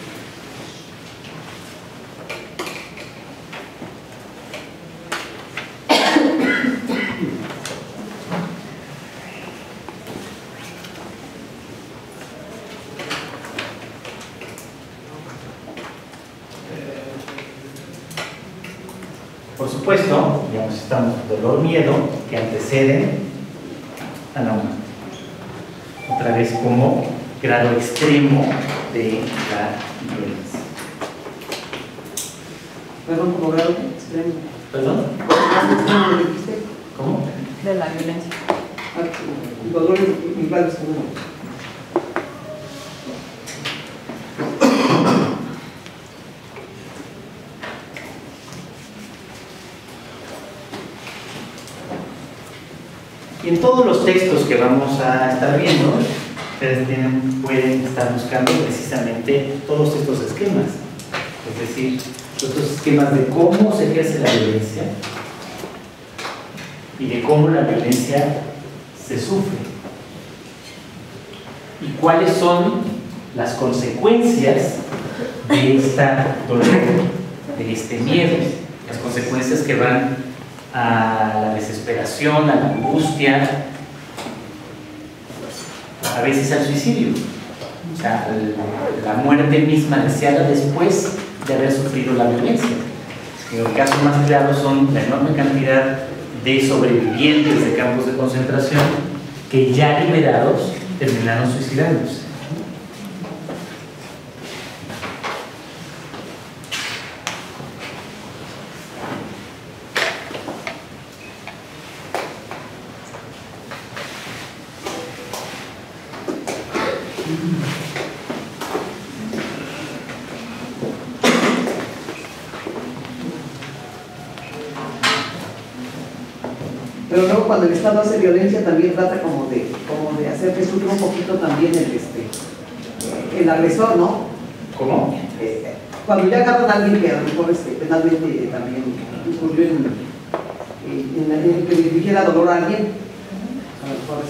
[SPEAKER 1] Por supuesto, digamos, estamos dolor, miedo, que anteceden a la muerte. Otra vez como grado extremo de la violencia.
[SPEAKER 13] Perdón, como grado extremo.
[SPEAKER 1] ¿Perdón? ¿Cómo?
[SPEAKER 5] De la violencia.
[SPEAKER 13] El dolor es grado extremo.
[SPEAKER 1] Y en todos los textos que vamos a estar viendo, ustedes tienen, pueden estar buscando precisamente todos estos esquemas. Es decir, estos esquemas de cómo se ejerce la violencia y de cómo la violencia se sufre. Y cuáles son las consecuencias de esta dolor, de este miedo, las consecuencias que van a la desesperación, a la angustia, a veces al suicidio, o sea, la muerte misma deseada después de haber sufrido la violencia. En el caso más claro son la enorme cantidad de sobrevivientes de campos de concentración que ya liberados terminaron suicidándose.
[SPEAKER 13] Pero luego cuando el Estado hace violencia también trata como de, como de hacer que sufra un poquito también el, este, el agresor, ¿no?
[SPEAKER 1] ¿Cómo?
[SPEAKER 13] Eh, cuando ya agarran a alguien que a lo mejor este, penalmente eh, también incurrió en, en, en, en que le dirigiera dolor a alguien, a lo mejor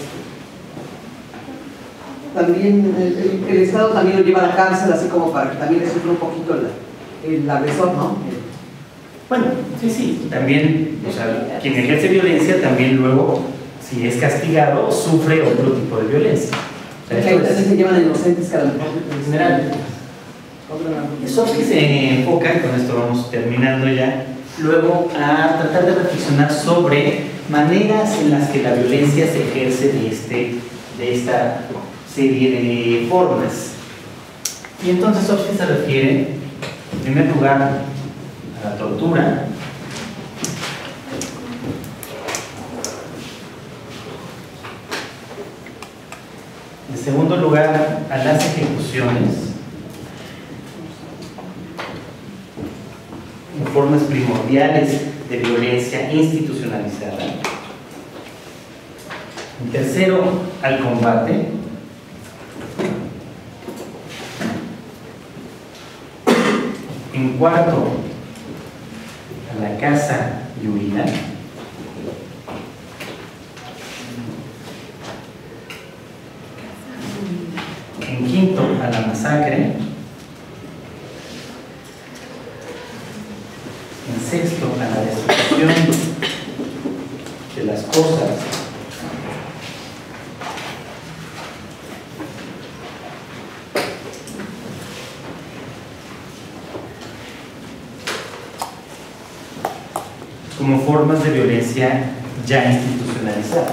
[SPEAKER 13] este, también el, el, el Estado también lo lleva a la cárcel así como para que también le sufra un poquito el, el agresor, ¿no?
[SPEAKER 1] Bueno, sí, sí, también, o sea, quien ejerce violencia también luego, si es castigado, sufre otro tipo de violencia. O sea,
[SPEAKER 13] esto es, se llevan inocentes cada vez.
[SPEAKER 1] En general. Eso es que se enfoca, y con esto vamos terminando ya, luego a tratar de reflexionar sobre maneras en las que la violencia se ejerce de, este, de esta serie de formas. Y entonces Sofsky se refiere, en primer lugar, a la tortura, en segundo lugar a las ejecuciones en formas primordiales de violencia institucionalizada, en tercero al combate, en cuarto a la caza y huida, en quinto a la masacre, en sexto a la destrucción de las cosas cosas. Como formas de violencia ya institucionalizada.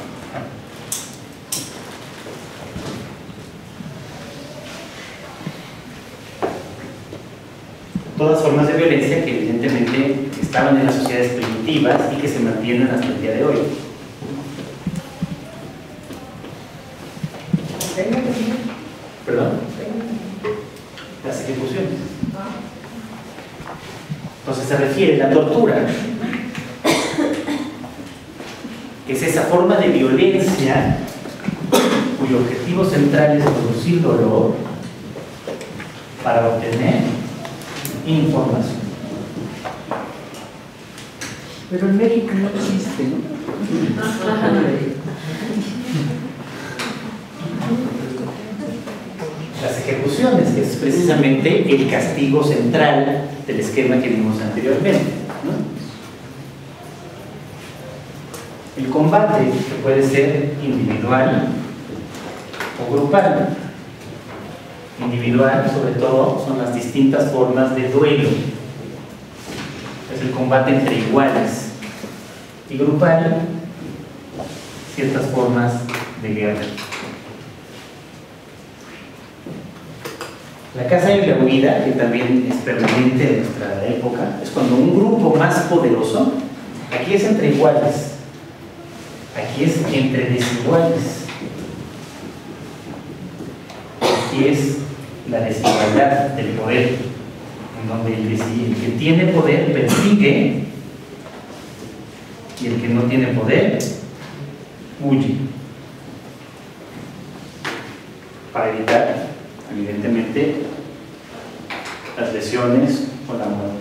[SPEAKER 1] Todas formas de violencia que evidentemente estaban en las sociedades primitivas y que se mantienen hasta el día de hoy. ¿Perdón? Las ejecuciones. Entonces se refiere a la tortura. Es esa forma de violencia cuyo objetivo central es producir dolor para obtener información.
[SPEAKER 13] Pero en México no existe, ¿no?
[SPEAKER 1] Las ejecuciones, que es precisamente el castigo central del esquema que vimos anteriormente, ¿no? El combate, que puede ser individual o grupal. Individual, sobre todo, son las distintas formas de duelo. Es el combate entre iguales. Y grupal, ciertas formas de guerra. La caza y la huida, que también es permanente de nuestra época, es cuando un grupo más poderoso, aquí es entre iguales, aquí es entre desiguales, aquí es la desigualdad del poder, en donde el, el que tiene poder persigue y el que no tiene poder huye, para evitar evidentemente las lesiones o la muerte.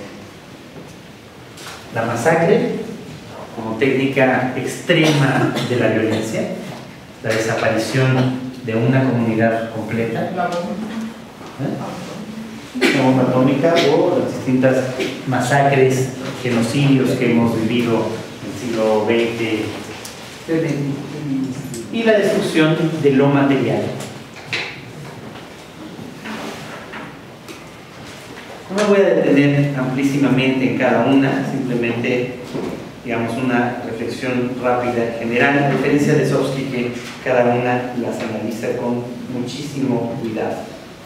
[SPEAKER 1] La masacre como técnica extrema de la violencia, la desaparición de una comunidad completa, ¿eh? La bomba atómica o las distintas masacres, genocidios que hemos vivido en el siglo veinte, y la destrucción de lo material. No me voy a detener amplísimamente en cada una, simplemente, digamos, una reflexión rápida general, a diferencia de Sofsky, que cada una las analiza con muchísimo cuidado.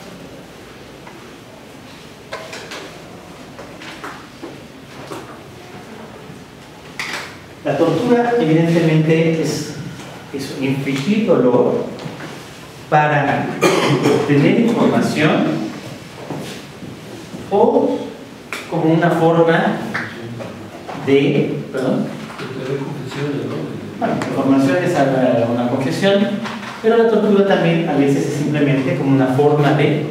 [SPEAKER 1] La tortura, evidentemente, es, es infligir dolor para obtener información o como una forma de, perdón, bueno, información es a una confesión, pero la tortura también a veces es simplemente como una forma de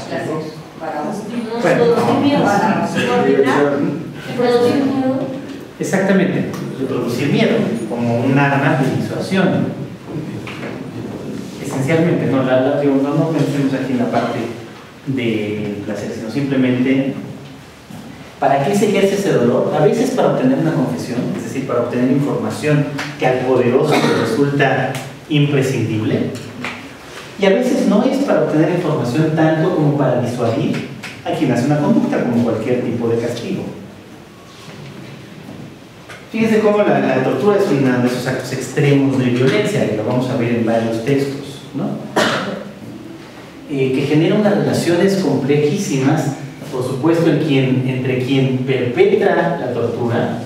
[SPEAKER 1] bueno, exactamente, de producir miedo como un arma de disuasión, esencialmente. No, la, la, digo, no, no pensemos aquí en la parte del placer, sino simplemente ¿para qué se ejerce ese dolor? A veces para obtener una confesión, es decir, para obtener información que al poderoso le resulta imprescindible, y a veces no es para obtener información tanto como para disuadir a quien hace una conducta, como cualquier tipo de castigo. Fíjense cómo la, la tortura es uno de esos actos extremos de violencia, que lo vamos a ver en varios textos, ¿no? Eh, que genera unas relaciones complejísimas, por supuesto, en quien, entre quien perpetra la tortura,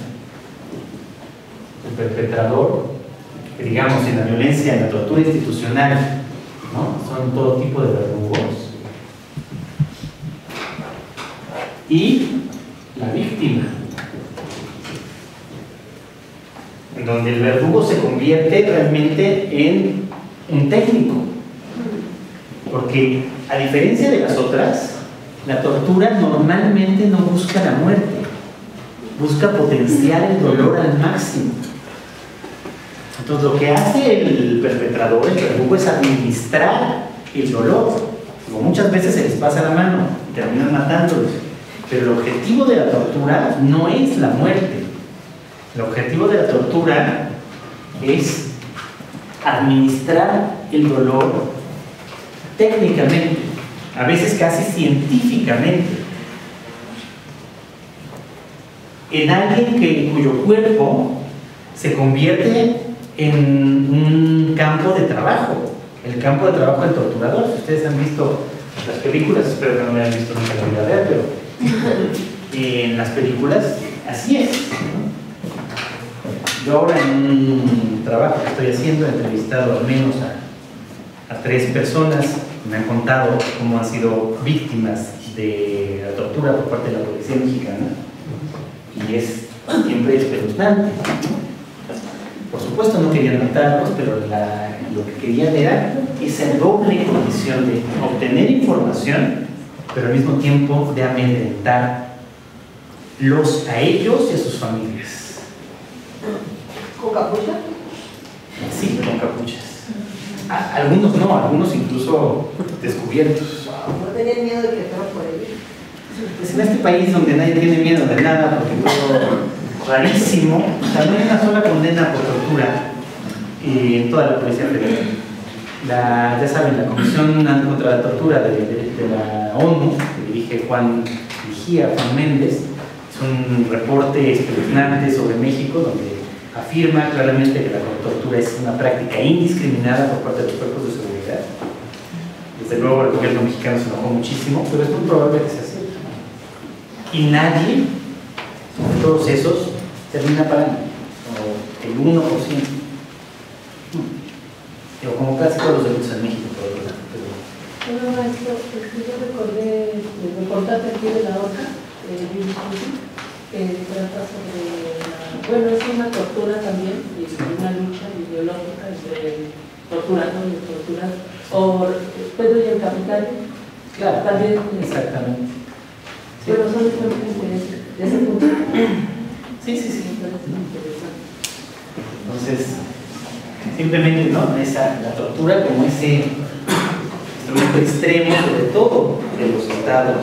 [SPEAKER 1] el perpetrador, que digamos en la violencia, en la tortura institucional, ¿no? Son todo tipo de verdugos, y la víctima, en donde el verdugo se convierte realmente en un técnico. Porque, a diferencia de las otras, la tortura normalmente no busca la muerte, busca potenciar el dolor al máximo. Entonces, lo que hace el perpetrador, el verdugo, es administrar el dolor. Como muchas veces se les pasa la mano y terminan matándolos. Pero el objetivo de la tortura no es la muerte. El objetivo de la tortura es administrar el dolor técnicamente, a veces casi científicamente, en alguien que, cuyo cuerpo se convierte en un campo de trabajo, el campo de trabajo del torturador. Si ustedes han visto las películas, espero que no me hayan visto nunca la vida real, pero en las películas así es. Yo ahora en un trabajo que estoy haciendo he entrevistado al menos a, a tres personas que me han contado cómo han sido víctimas de la tortura por parte de la policía mexicana, y es siempre espeluznante. Por supuesto no querían matarlos, pero la, lo que querían era esa doble condición de obtener información, pero al mismo tiempo de amedrentarlos a ellos y a sus familias.
[SPEAKER 6] ¿Con capucha?
[SPEAKER 1] Sí, con capuchas. A, algunos no, algunos incluso descubiertos.
[SPEAKER 6] ¿No tenían miedo de que fuera por ellos?
[SPEAKER 1] Pues en este país donde nadie tiene miedo de nada, porque todo rarísimo, o sea, no hay una sola condena por tortura en toda la Policía Federal. La, ya saben, la Comisión contra la Tortura de, de, de la ONU, que dirige Juan Vigía, Juan Méndez, es un reporte espeluznante sobre México donde afirma claramente que la tortura es una práctica indiscriminada por parte de los cuerpos de seguridad. Desde luego el gobierno mexicano se enojó muchísimo, pero es muy probable que sea así. Y nadie de todos esos termina pagando, o el uno por ciento. Digo, como casi todos los delitos en México, por otro lado. Pero...
[SPEAKER 11] Bueno, maestro, yo recordé el reportaje aquí de la OCA, eh, que trata sobre la, bueno, es una tortura también, y una lucha ideológica entre torturador y torturado, o Pedro y el Capitán.
[SPEAKER 1] Claro,
[SPEAKER 11] también.
[SPEAKER 1] Exactamente. Sí.
[SPEAKER 11] Bueno, son ejemplos de ese punto.
[SPEAKER 1] Sí, sí, sí. Entonces, simplemente, ¿no? Esa, la tortura como ese instrumento extremo, sobre todo de los estados,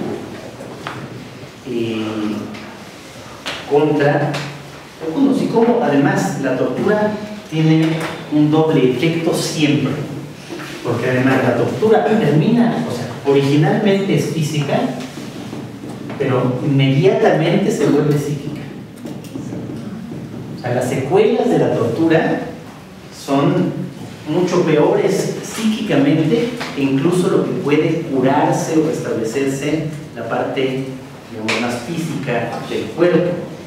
[SPEAKER 1] y contra algunos, y como además la tortura tiene un doble efecto siempre, porque además la tortura termina, o sea, originalmente es física, pero inmediatamente se vuelve psíquica. O sea, las secuelas de la tortura son mucho peores psíquicamente que incluso lo que puede curarse o restablecerse la parte, digamos, más física del cuerpo.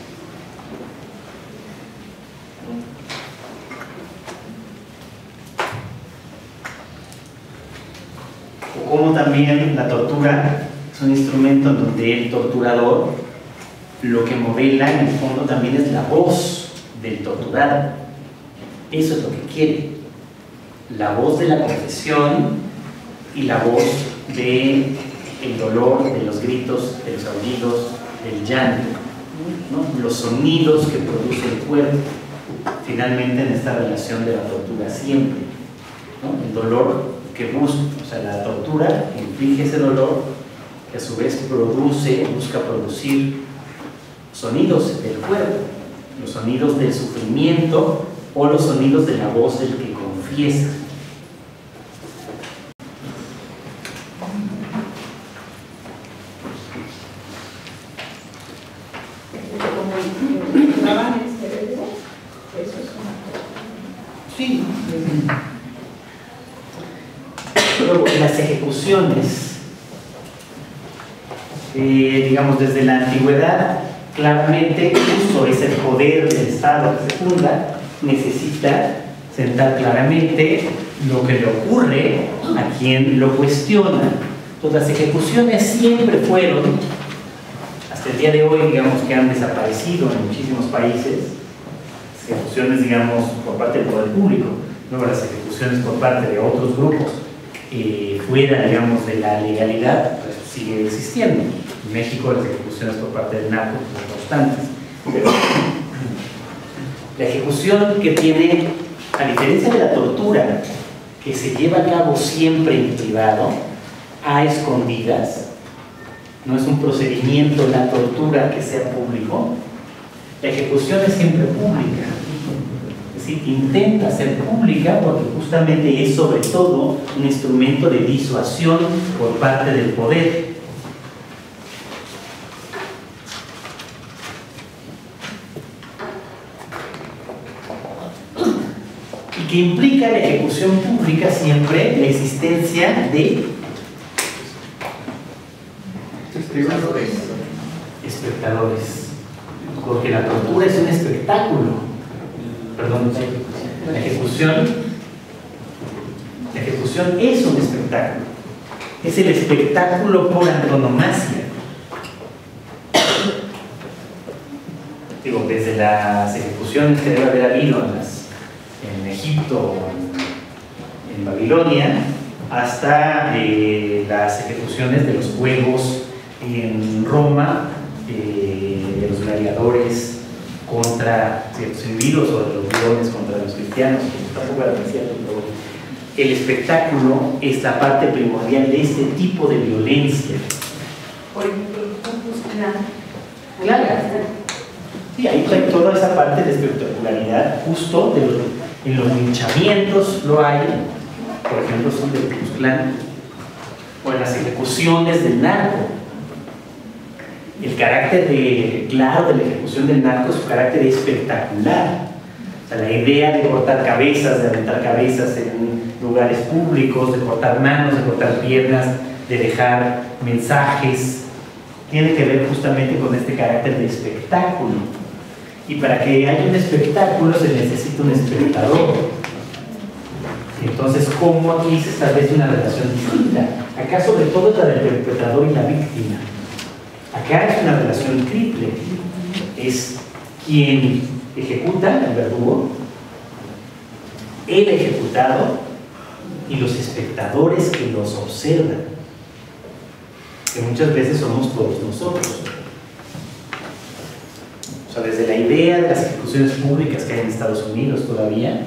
[SPEAKER 1] O como también la tortura es un instrumento en donde el torturador lo que modela en el fondo también es la voz del torturado. Eso es lo que quiere, la voz de la confesión y la voz del dolor, de los gritos, de los aullidos, del llanto, ¿no? Los sonidos que produce el cuerpo, finalmente en esta relación de la tortura siempre, ¿no? El dolor que busca, o sea, la tortura inflige ese dolor que a su vez produce, busca producir sonidos del cuerpo, los sonidos del sufrimiento o los sonidos de la voz del que confiesa. Sí. Luego, las ejecuciones, eh, digamos, desde la antigüedad, claramente justo es el poder del Estado que se funda, necesita sentar claramente lo que le ocurre a quien lo cuestiona. Entonces, las ejecuciones siempre fueron, hasta el día de hoy, digamos que han desaparecido en muchísimos países, las ejecuciones, digamos, por parte del poder público, luego las ejecuciones por parte de otros grupos eh, fuera, digamos, de la legalidad, pues sigue existiendo. En México las ejecuciones por parte del narco son constantes. Pero la ejecución que tiene, a diferencia de la tortura, que se lleva a cabo siempre en privado, a escondidas, no es un procedimiento, la tortura, que sea público, la ejecución es siempre pública. Es ¿sí? Intenta ser pública porque justamente es sobre todo un instrumento de disuasión por parte del poder. Y que implica la ejecución pública siempre la existencia de espectadores. espectadores. Porque la tortura es un espectáculo. Perdón, la ejecución, la ejecución es un espectáculo. Es el espectáculo por antonomasia. Digo, desde las ejecuciones que debe haber habido en, las, en Egipto, en, en Babilonia, hasta eh, las ejecuciones de los juegos en Roma, eh, de los gladiadores contra ciertos individuos o de los leones contra los cristianos, tampoco era cierto, pero el espectáculo es la parte primordial de este tipo de violencia.
[SPEAKER 6] Por ejemplo, los Ku Klux Klan.
[SPEAKER 1] Claro. Sí, ahí hay toda esa parte de espectacularidad, justo de los, en los linchamientos lo hay, por ejemplo, son del Ku Klux Klan, o en las ejecuciones del narco. El carácter de, claro, de la ejecución del narco es su carácter espectacular. O sea, la idea de cortar cabezas, de aventar cabezas en lugares públicos, de cortar manos, de cortar piernas, de dejar mensajes, tiene que ver justamente con este carácter de espectáculo. Y para que haya un espectáculo se necesita un espectador. Entonces, ¿cómo aquí se establece una relación distinta? Acá sobre todo es la del perpetrador y la víctima. Acá es una relación triple. Es quien ejecuta, el verdugo, el ejecutado y los espectadores que los observan, que muchas veces somos todos nosotros. O sea, desde la idea de las ejecuciones públicas que hay en Estados Unidos todavía,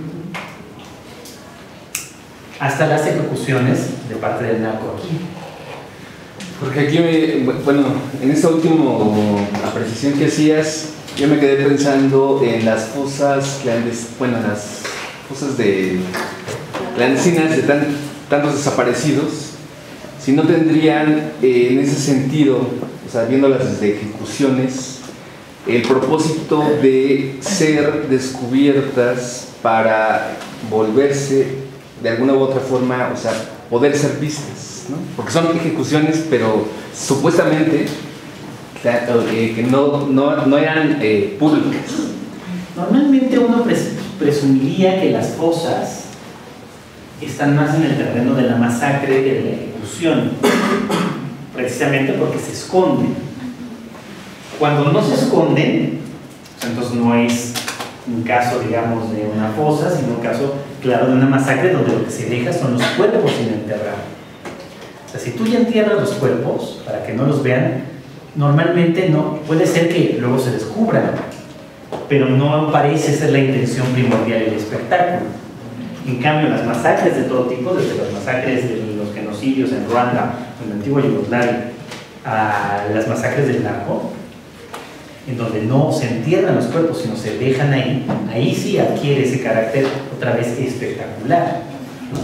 [SPEAKER 1] hasta las ejecuciones de parte del narco aquí.
[SPEAKER 14] Porque aquí, me, bueno, en esta última apreciación que hacías, yo me quedé pensando en las fosas clandestinas, bueno, las fosas de clandestinas de tan, tantos desaparecidos, si no tendrían eh, en ese sentido, o sea, viéndolas desde ejecuciones, el propósito de ser descubiertas para volverse de alguna u otra forma, o sea, poder ser vistas, ¿no? Porque son ejecuciones, pero supuestamente eh, que no, no, no eran eh, públicas.
[SPEAKER 1] Normalmente uno pres presumiría que las fosas están más en el terreno de la masacre que de la ejecución, precisamente porque se esconden. Cuando no se esconden, entonces no es un caso, digamos, de una fosa, sino un caso, claro, de una masacre donde lo que se deja son los cuerpos sin enterrar. O sea, si tú ya entierras los cuerpos para que no los vean, normalmente no, puede ser que luego se descubran, pero no parece ser la intención primordial del espectáculo. En cambio, las masacres de todo tipo, desde las masacres de los genocidios en Ruanda, en la antigua Yugoslavia, a las masacres del narco, en donde no se entierran los cuerpos, sino se dejan ahí, ahí sí adquiere ese carácter otra vez espectacular, ¿no?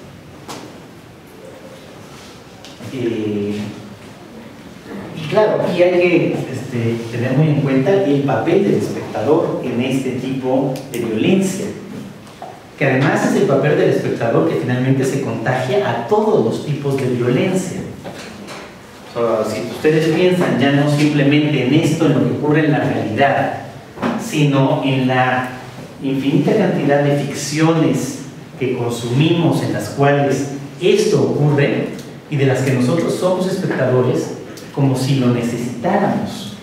[SPEAKER 1] Eh, y claro, aquí hay que este, tener muy en cuenta el papel del espectador en este tipo de violencia, que además es el papel del espectador que finalmente se contagia a todos los tipos de violencia. O sea, si ustedes piensan ya no simplemente en esto, en lo que ocurre en la realidad, sino en la infinita cantidad de ficciones que consumimos en las cuales esto ocurre y de las que nosotros somos espectadores como si lo necesitáramos.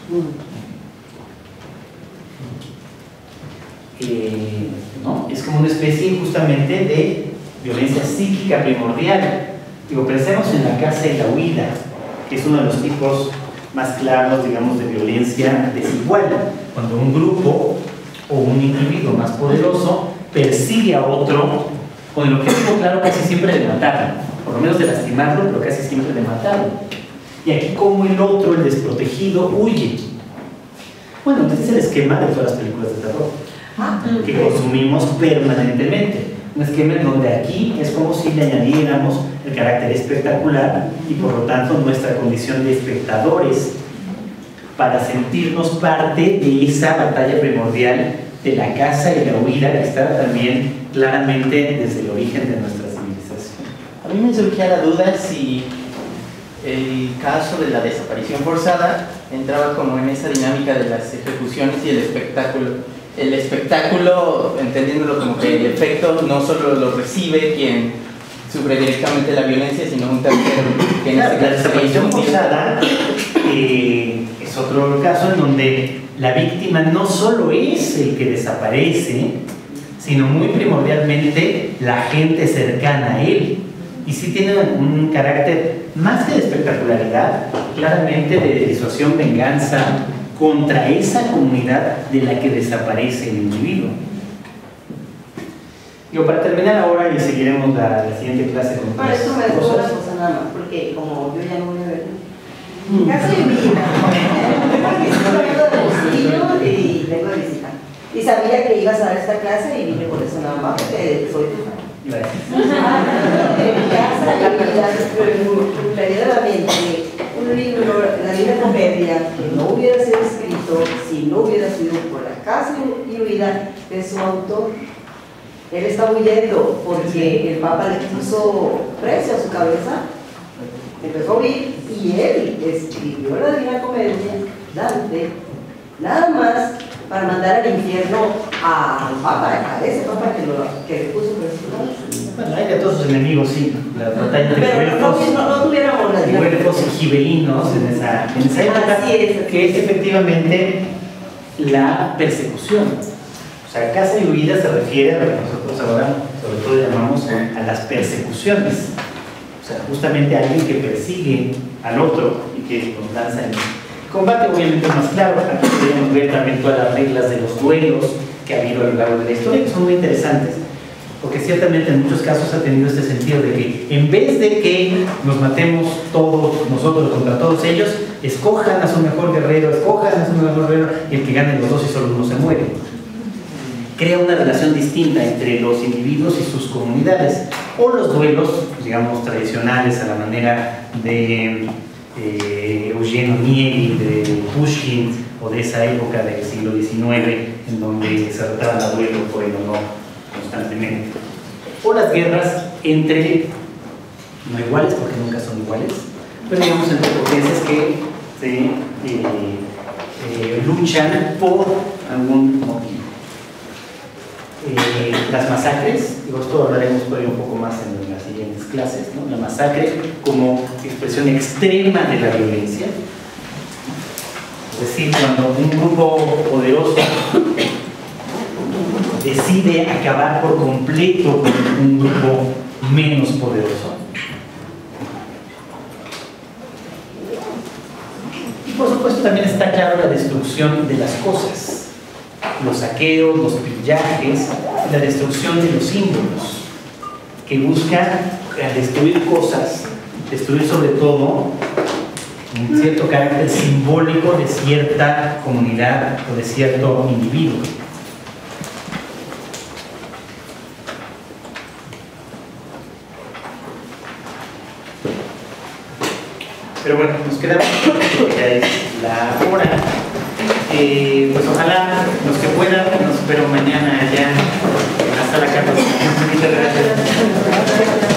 [SPEAKER 1] Eh, ¿no? Es como una especie justamente de violencia psíquica primordial. Digo, pensemos en la caza y la huida, que es uno de los tipos más claros, digamos, de violencia desigual, cuando un grupo o un individuo más poderoso persigue a otro con el objetivo claro casi siempre de matarlo, por lo menos de lastimarlo, pero casi siempre de matarlo. Y aquí como el otro, el desprotegido, huye. Bueno, este es el esquema de todas las películas de terror. que consumimos permanentemente. Un esquema en donde aquí es como si le añadiéramos el carácter espectacular y por lo tanto nuestra condición de espectadores para sentirnos parte de esa batalla primordial de la caza y la huida que está también claramente desde el origen de nuestra civilización.
[SPEAKER 17] A mí me surgía la duda si el caso de la desaparición forzada entraba como en esa dinámica de las ejecuciones y el espectáculo. El espectáculo, entendiéndolo como que el efecto no solo lo recibe quien sufre directamente la violencia, sino un tercero que en
[SPEAKER 1] Claro,
[SPEAKER 17] este
[SPEAKER 1] la
[SPEAKER 17] caso
[SPEAKER 1] desaparición forzada eh, es otro caso en donde la víctima no solo es el que desaparece, sino muy primordialmente la gente cercana a él. Y sí tiene un carácter más que de espectacularidad, claramente de disuasión, venganza contra esa comunidad de la que desaparece el individuo. Yo, para terminar ahora y seguiremos la, la siguiente clase con
[SPEAKER 6] Para esto me dejo una cosa nada más, porque como yo ya no voy a ver casi en vida, porque estoy hablando de Agustino y vengo de visita. Y sabía que ibas a dar esta clase y vine por eso nada más, porque soy tu fan. En mi casa, verdaderamente, un libro, la Divina Comedia, que no hubiera sido escrito si no hubiera sido por la caza y huida de su autor. Él está huyendo porque el Papa le puso precio a su cabeza, empezó a huir y él escribió la Divina Comedia, Dante, nada más para mandar al infierno al Papa, a ese Papa que, lo, que le puso precio.
[SPEAKER 1] Bueno, hay de todos sus enemigos, sí, la batalla entre
[SPEAKER 6] Pero no, no, no tuviéramos la
[SPEAKER 1] güelfos y gibelinos en esa, en esa época,
[SPEAKER 6] Así es, así
[SPEAKER 1] que es efectivamente la persecución. O sea, caza y huida se refiere a lo que nosotros ahora sobre todo llamamos a las persecuciones. O sea, justamente a alguien que persigue al otro y que nos lanza en combate. Obviamente es más claro, aquí podemos ver también todas las reglas de los duelos que ha habido a lo largo de la historia, que son muy interesantes, porque ciertamente en muchos casos ha tenido este sentido de que en vez de que nos matemos todos nosotros contra todos ellos, escojan a su mejor guerrero, escojan a su mejor guerrero y el que gane los dos y solo uno se muere. Crea una relación distinta entre los individuos y sus comunidades, o los duelos, digamos, tradicionales a la manera de eh, Eugenio Nieghi, de Pushkin, o de esa época del siglo diecinueve, en donde se trataban a duelo por el honor constantemente. O las guerras entre, no iguales, porque nunca son iguales, pero digamos entre potencias que se eh, eh, luchan por algún motivo. Eh, las masacres, digo, esto hablaremos por ahí un poco más en las siguientes clases, ¿no? La masacre como expresión extrema de la violencia, es decir, cuando un grupo poderoso decide acabar por completo con un grupo menos poderoso. Y por supuesto también está claro la destrucción de las cosas, los saqueos, los pillajes, la destrucción de los símbolos, que buscan destruir cosas, destruir sobre todo un cierto carácter simbólico de cierta comunidad o de cierto individuo. Pero bueno, nos queda ya es la hora. Eh, pues ojalá los que puedan, nos espero mañana allá hasta la casa. Muchas gracias.